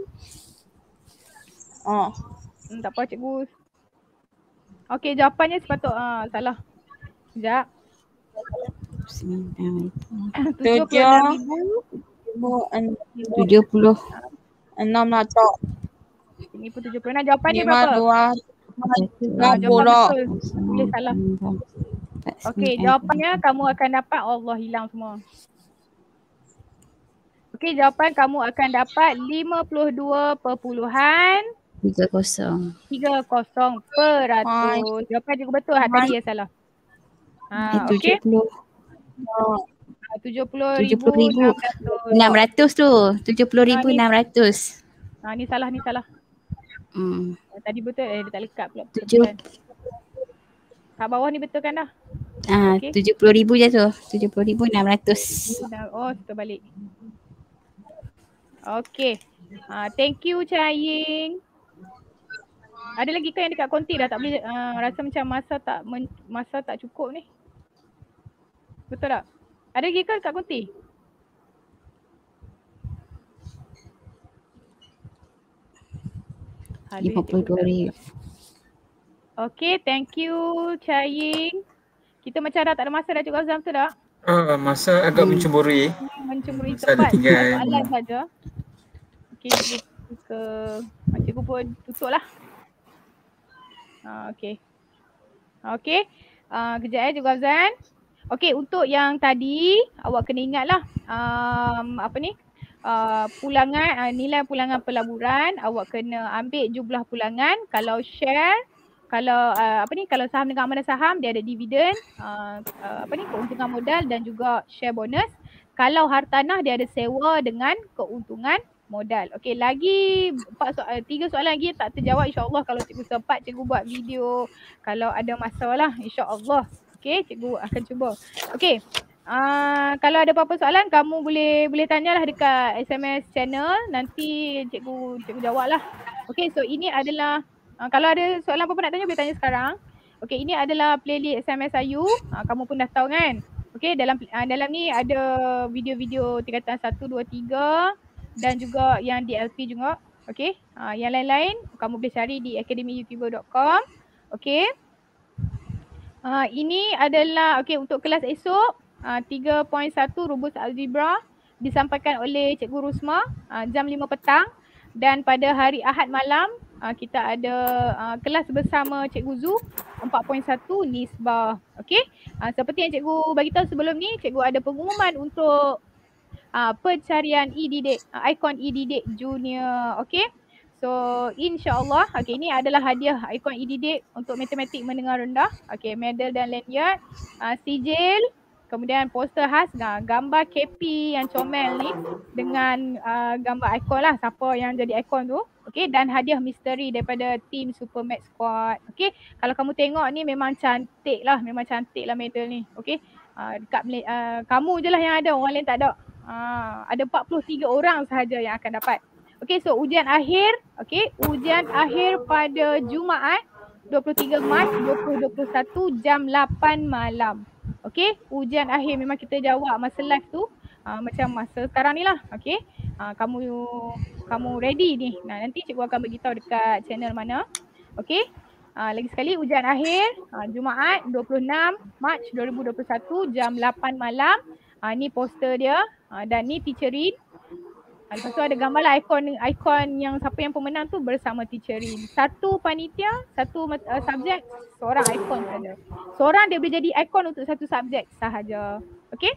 Tak apa cikgu. Okey, jawapannya sepatut salah. Sekejap. 70,600. Ini pun 76. Jawapan dia berapa? 52,50. Jawapan betul. Boleh salah. Okey, jawapannya kamu akan dapat Allah hilang semua. Okey, jawapan kamu akan dapat 52.30%. 30%. Jawapan juga betul, tadi ya salah. Okey. 70,600 tu. 70,600. Ni salah. Tadi betul, dia tak lekat pula. 7. Kat bawah ni betul kan dah? 70,000 je tu. 70,600. Oh, terbalik. Okey. Thank you Cahaying. Ada lagi ke yang dekat konti dah tak boleh, rasa macam masa tak cukup ni. Betul tak? Ada lagi ke dekat konti? Habis 52,000. Okay, thank you Cahaying. Kita macam dah tak ada masa dah Cikgu Azam tu tak? Masa agak mencemburui. Mencemburui Masa ada tepat. tinggal. Soalan saja. Okay, ke cikgu pun tutup lah. Okay. Kejap Cikgu Azan. Okay, untuk yang tadi awak kena ingat lah pulangan, nilai pulangan pelaburan awak kena ambil jumlah pulangan. Kalau share, kalau kalau saham dengan amanah saham dia ada dividen, keuntungan modal dan juga share bonus. Kalau hartanah dia ada sewa dengan keuntungan modal. Okey, lagi 3 soalan lagi tak terjawab, insya-Allah kalau cikgu sempat cikgu buat video kalau ada masa lah, insya-Allah. Okey, cikgu akan cuba. Okey. Kalau ada apa-apa soalan kamu boleh tanyalah dekat SMS channel, nanti cikgu jawablah. Okey, so ini adalah kalau ada soalan apa-apa nak tanya boleh tanya sekarang. Okey, ini adalah playlist SMS Ayu. Kamu pun dah tahu kan? Okey, dalam ni ada video-video tingkatan 1, 2, 3 dan juga yang DLP juga. Okey, yang lain-lain kamu boleh cari di academyyoutuber.com. Okey. Ini adalah untuk kelas esok 3.1 rumus algebra disampaikan oleh Cikgu Rusma jam 5 petang, dan pada hari Ahad malam kita ada kelas bersama Cikgu Zu 4.1 nisbah. Okey. Seperti yang cikgu bagi tahu sebelum ni, cikgu ada pengumuman untuk pencarian e-didik, ikon e-didik junior. Okey. So insya-Allah ini adalah hadiah ikon e-didik untuk matematik menengah rendah. Okey, medal dan lanyard, sijil, kemudian poster khas, gambar KP yang comel ni dengan gambar ikon lah siapa yang jadi ikon tu. Okey, dan hadiah misteri daripada tim Super Math Squad. Okey, kalau kamu tengok ni memang cantik lah medal ni. Okey, dekat kamu je lah yang ada, orang lain tak ada. Ada 43 orang sahaja yang akan dapat. Okey, so ujian akhir pada Jumaat 23 Mac 2021 jam 8 malam. Okey, ujian akhir memang kita jawab masa live tu macam masa sekarang ni lah. Okey, kamu ready ni. Nanti cikgu akan beritahu dekat channel mana. Okey, lagi sekali ujian akhir Jumaat 26 Mac 2021 jam 8 malam. Ni poster dia dan ni teacherin. Lepas tu ada gambar lah ikon yang siapa yang pemenang tu bersama teacherin. Satu panitia, satu subjek, seorang ikon saja. Seorang dia boleh jadi ikon untuk satu subjek sahaja. Okey?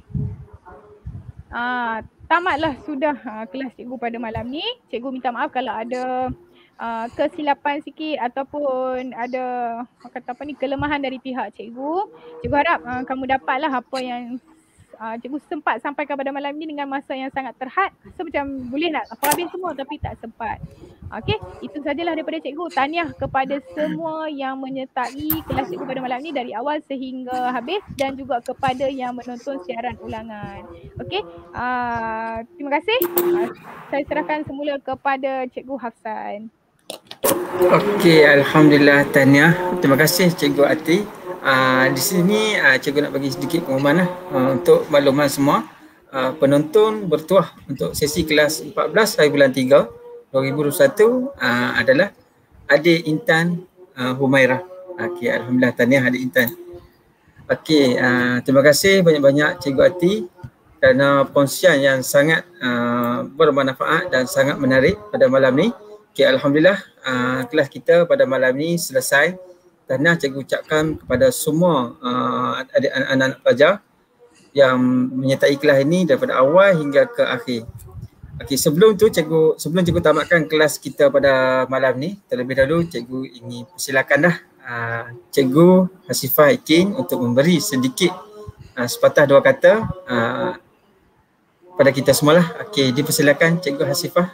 Tamatlah sudah kelas cikgu pada malam ni. Cikgu minta maaf kalau ada kesilapan sikit ataupun ada kelemahan dari pihak cikgu. Cikgu harap kamu dapatlah apa yang cikgu sempat sampaikan pada malam ini dengan masa yang sangat terhad. So macam boleh nak habis semua tapi tak sempat. Okey, itu sajalah daripada cikgu. Tahniah kepada semua yang menyertai kelas cikgu pada malam ini dari awal sehingga habis, dan juga kepada yang menonton siaran ulangan. Okey, terima kasih. Saya serahkan semula kepada Cikgu Hafsan. Okey, alhamdulillah tahniah. Terima kasih Cikgu Ati. Di sini cikgu nak bagi sedikit pengumuman lah, untuk makluman semua. Penonton bertuah untuk sesi kelas 14 hari bulan 3 2021 adalah adik Intan Humairah. Okey, alhamdulillah tahniah adik Intan. Okey, terima kasih banyak-banyak Cikgu Ati kerana perkongsian yang sangat bermanfaat dan sangat menarik pada malam ni. Okey, alhamdulillah kelas kita pada malam ni selesai. tahniah cikgu ucapkan kepada semua anak-anak pelajar yang menyertai kelas ini daripada awal hingga ke akhir. Okey, sebelum cikgu tamatkan kelas kita pada malam ni, terlebih dahulu cikgu ingin persilakan Cikgu Hasifah Ikin untuk memberi sedikit sepatah dua kata pada kita semualah. Okey, dipersilakan Cikgu Hasifah.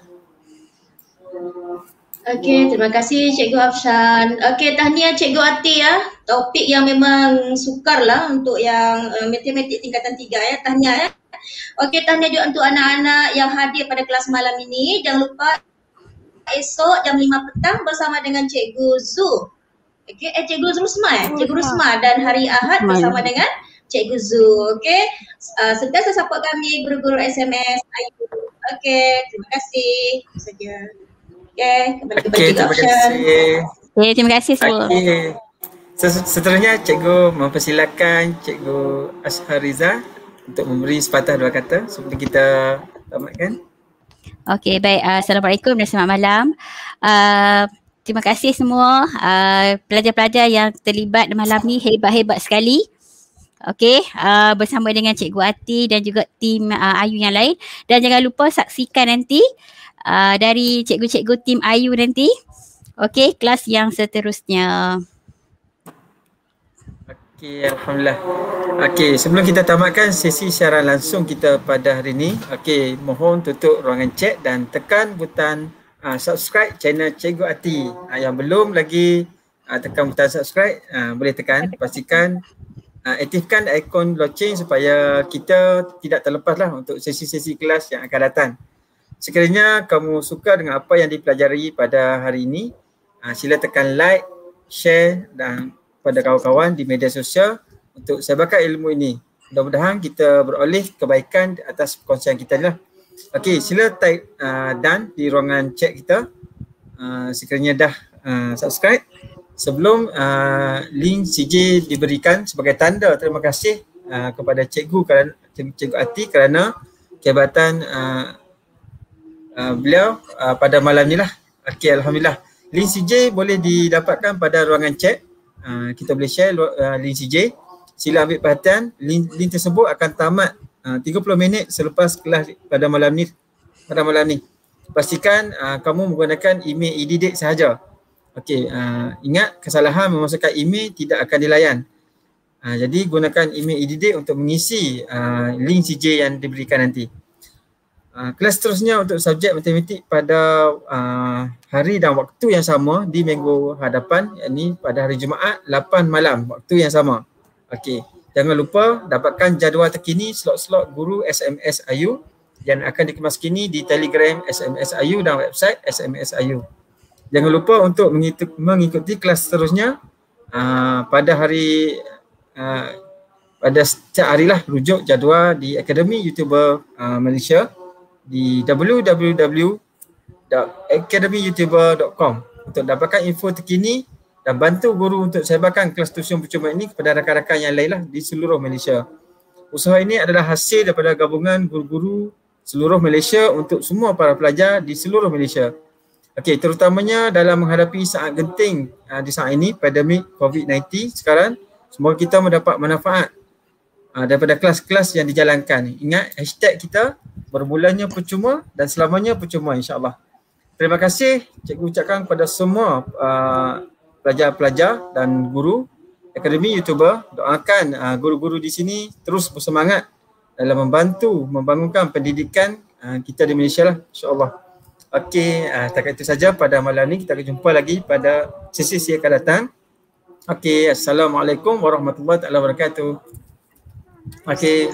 Okey, terima kasih Cikgu Afshan. Okey, tahniah Cikgu Ati ya. Topik yang memang sukar lah untuk yang matematik tingkatan 3 ya. Tahniah ya. Okey, tahniah juga untuk anak-anak yang hadir pada kelas malam ini. Jangan lupa esok jam 5 petang bersama dengan Cikgu Zu. Okey, Cikgu Rusma Cikgu Rusma, dan hari Ahad bersama dengan Cikgu Zu. Okey, sentiasa support kami guru-guru SMS Ayu. Okey, terima kasih. Itu saja. Okey, kembali kepada Cikgu Afshan. Okay, terima kasih semua. Okay. Seterusnya cikgu mempersilakan Cikgu Ashariza untuk memberi sepatah dua kata sebelum kita tamatkan. Okey, baik. Assalamualaikum dan selamat malam. Terima kasih semua pelajar-pelajar yang terlibat malam ni, hebat-hebat sekali. Okey, bersama dengan Cikgu Ati dan juga tim Ayu yang lain. Dan jangan lupa saksikan nanti dari cikgu-cikgu tim Ayu nanti. Okey, kelas yang seterusnya. Okey, alhamdulillah. Okey, sebelum kita tamatkan sesi siaran langsung kita pada hari ini, okey, mohon tutup ruangan chat dan tekan butang subscribe channel Cikgu Ati. Yang belum lagi tekan butang subscribe, boleh tekan. Pastikan aktifkan ikon loceng supaya kita tidak terlepas lah untuk sesi-sesi kelas yang akan datang. Sekiranya kamu suka dengan apa yang dipelajari pada hari ini, sila tekan like, share dan pada kawan-kawan di media sosial untuk sebarkan ilmu ini. Mudah-mudahan kita beroleh kebaikan atas perkongsian kita ni lah. Okey, sila type done di ruangan chat kita sekiranya dah subscribe. Sebelum link CJ diberikan sebagai tanda terima kasih kepada Cikgu Ati kerana kehebatan beliau pada malam ni lah. Okey, alhamdulillah. Link CJ boleh didapatkan pada ruangan chat. Kita boleh share link CJ. Sila ambil perhatian, link tersebut akan tamat 30 minit selepas kelas pada malam ni. Pastikan kamu menggunakan email e-didik sahaja. Okey, ingat kesalahan memasukkan email tidak akan dilayan. Jadi gunakan email e-didik untuk mengisi link CJ yang diberikan nanti. Kelas seterusnya untuk subjek matematik pada hari dan waktu yang sama di minggu hadapan, yakni pada hari Jumaat 8 malam waktu yang sama. Okey, jangan lupa dapatkan jadual terkini slot-slot guru SMS Ayu yang akan dikemas kini di Telegram SMS Ayu dan website SMS Ayu. Jangan lupa untuk mengikuti kelas seterusnya pada hari pada setiap harilah rujuk jadual di Akademi YouTuber Malaysia di www.academyyoutuber.com untuk dapatkan info terkini dan bantu guru untuk sebarkan kelas tuition percuma ini kepada rakan-rakan yang lain lah di seluruh Malaysia. Usaha ini adalah hasil daripada gabungan guru-guru seluruh Malaysia untuk semua para pelajar di seluruh Malaysia. Okey, terutamanya dalam menghadapi saat genting di saat ini, pandemik COVID-19 sekarang, semoga kita mendapat manfaat daripada kelas-kelas yang dijalankan. Ingat hashtag kita, bermulanya percuma dan selamanya percuma, insyaAllah. Terima kasih cikgu ucapkan kepada semua pelajar-pelajar dan guru Akademi YouTuber. Doakan guru-guru di sini terus bersemangat dalam membantu membangunkan pendidikan kita di Malaysia lah, insyaAllah. Okey, setakat itu saja pada malam ni. Kita akan jumpa lagi pada sesi akan datang. Okey, Assalamualaikum warahmatullahi wabarakatuh. Okey.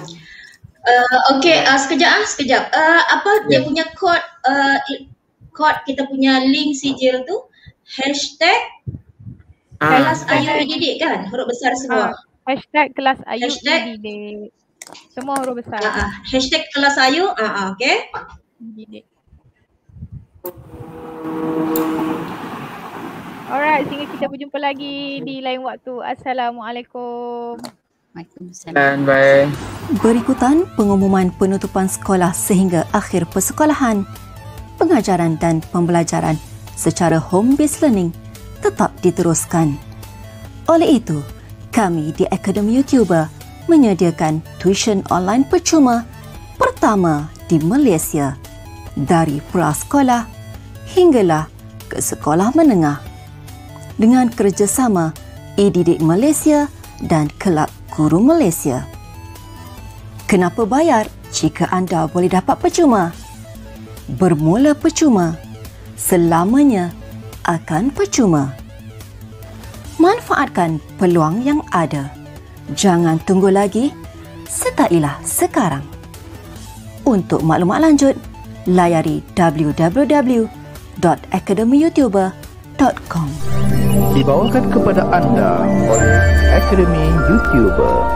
Sekejap. Dia punya kod kita punya link sijil tu hashtag kelas Ayu didik kan? Huruf besar semua. Hashtag kelas Ayu didik. Semua huruf besar. Hashtag kelas Ayu. Okey. Didik. Alright, sehingga kita berjumpa lagi di lain waktu. Assalamualaikum. Dan bye. Berikutan pengumuman penutupan sekolah sehingga akhir persekolahan. Pengajaran dan pembelajaran secara home based learning tetap diteruskan. Oleh itu, kami di Akademi YouTuber menyediakan tuition online percuma pertama di Malaysia dari prasekolah hinggalah ke sekolah menengah dengan kerjasama e-Didik Malaysia dan Kelab Guru Malaysia. Kenapa bayar jika anda boleh dapat percuma? Bermula percuma, selamanya akan percuma. Manfaatkan peluang yang ada. Jangan tunggu lagi, sertailah sekarang. Untuk maklumat lanjut, layari www.akademiyoutuber.com. Dibawakan kepada anda oleh Akademi YouTuber.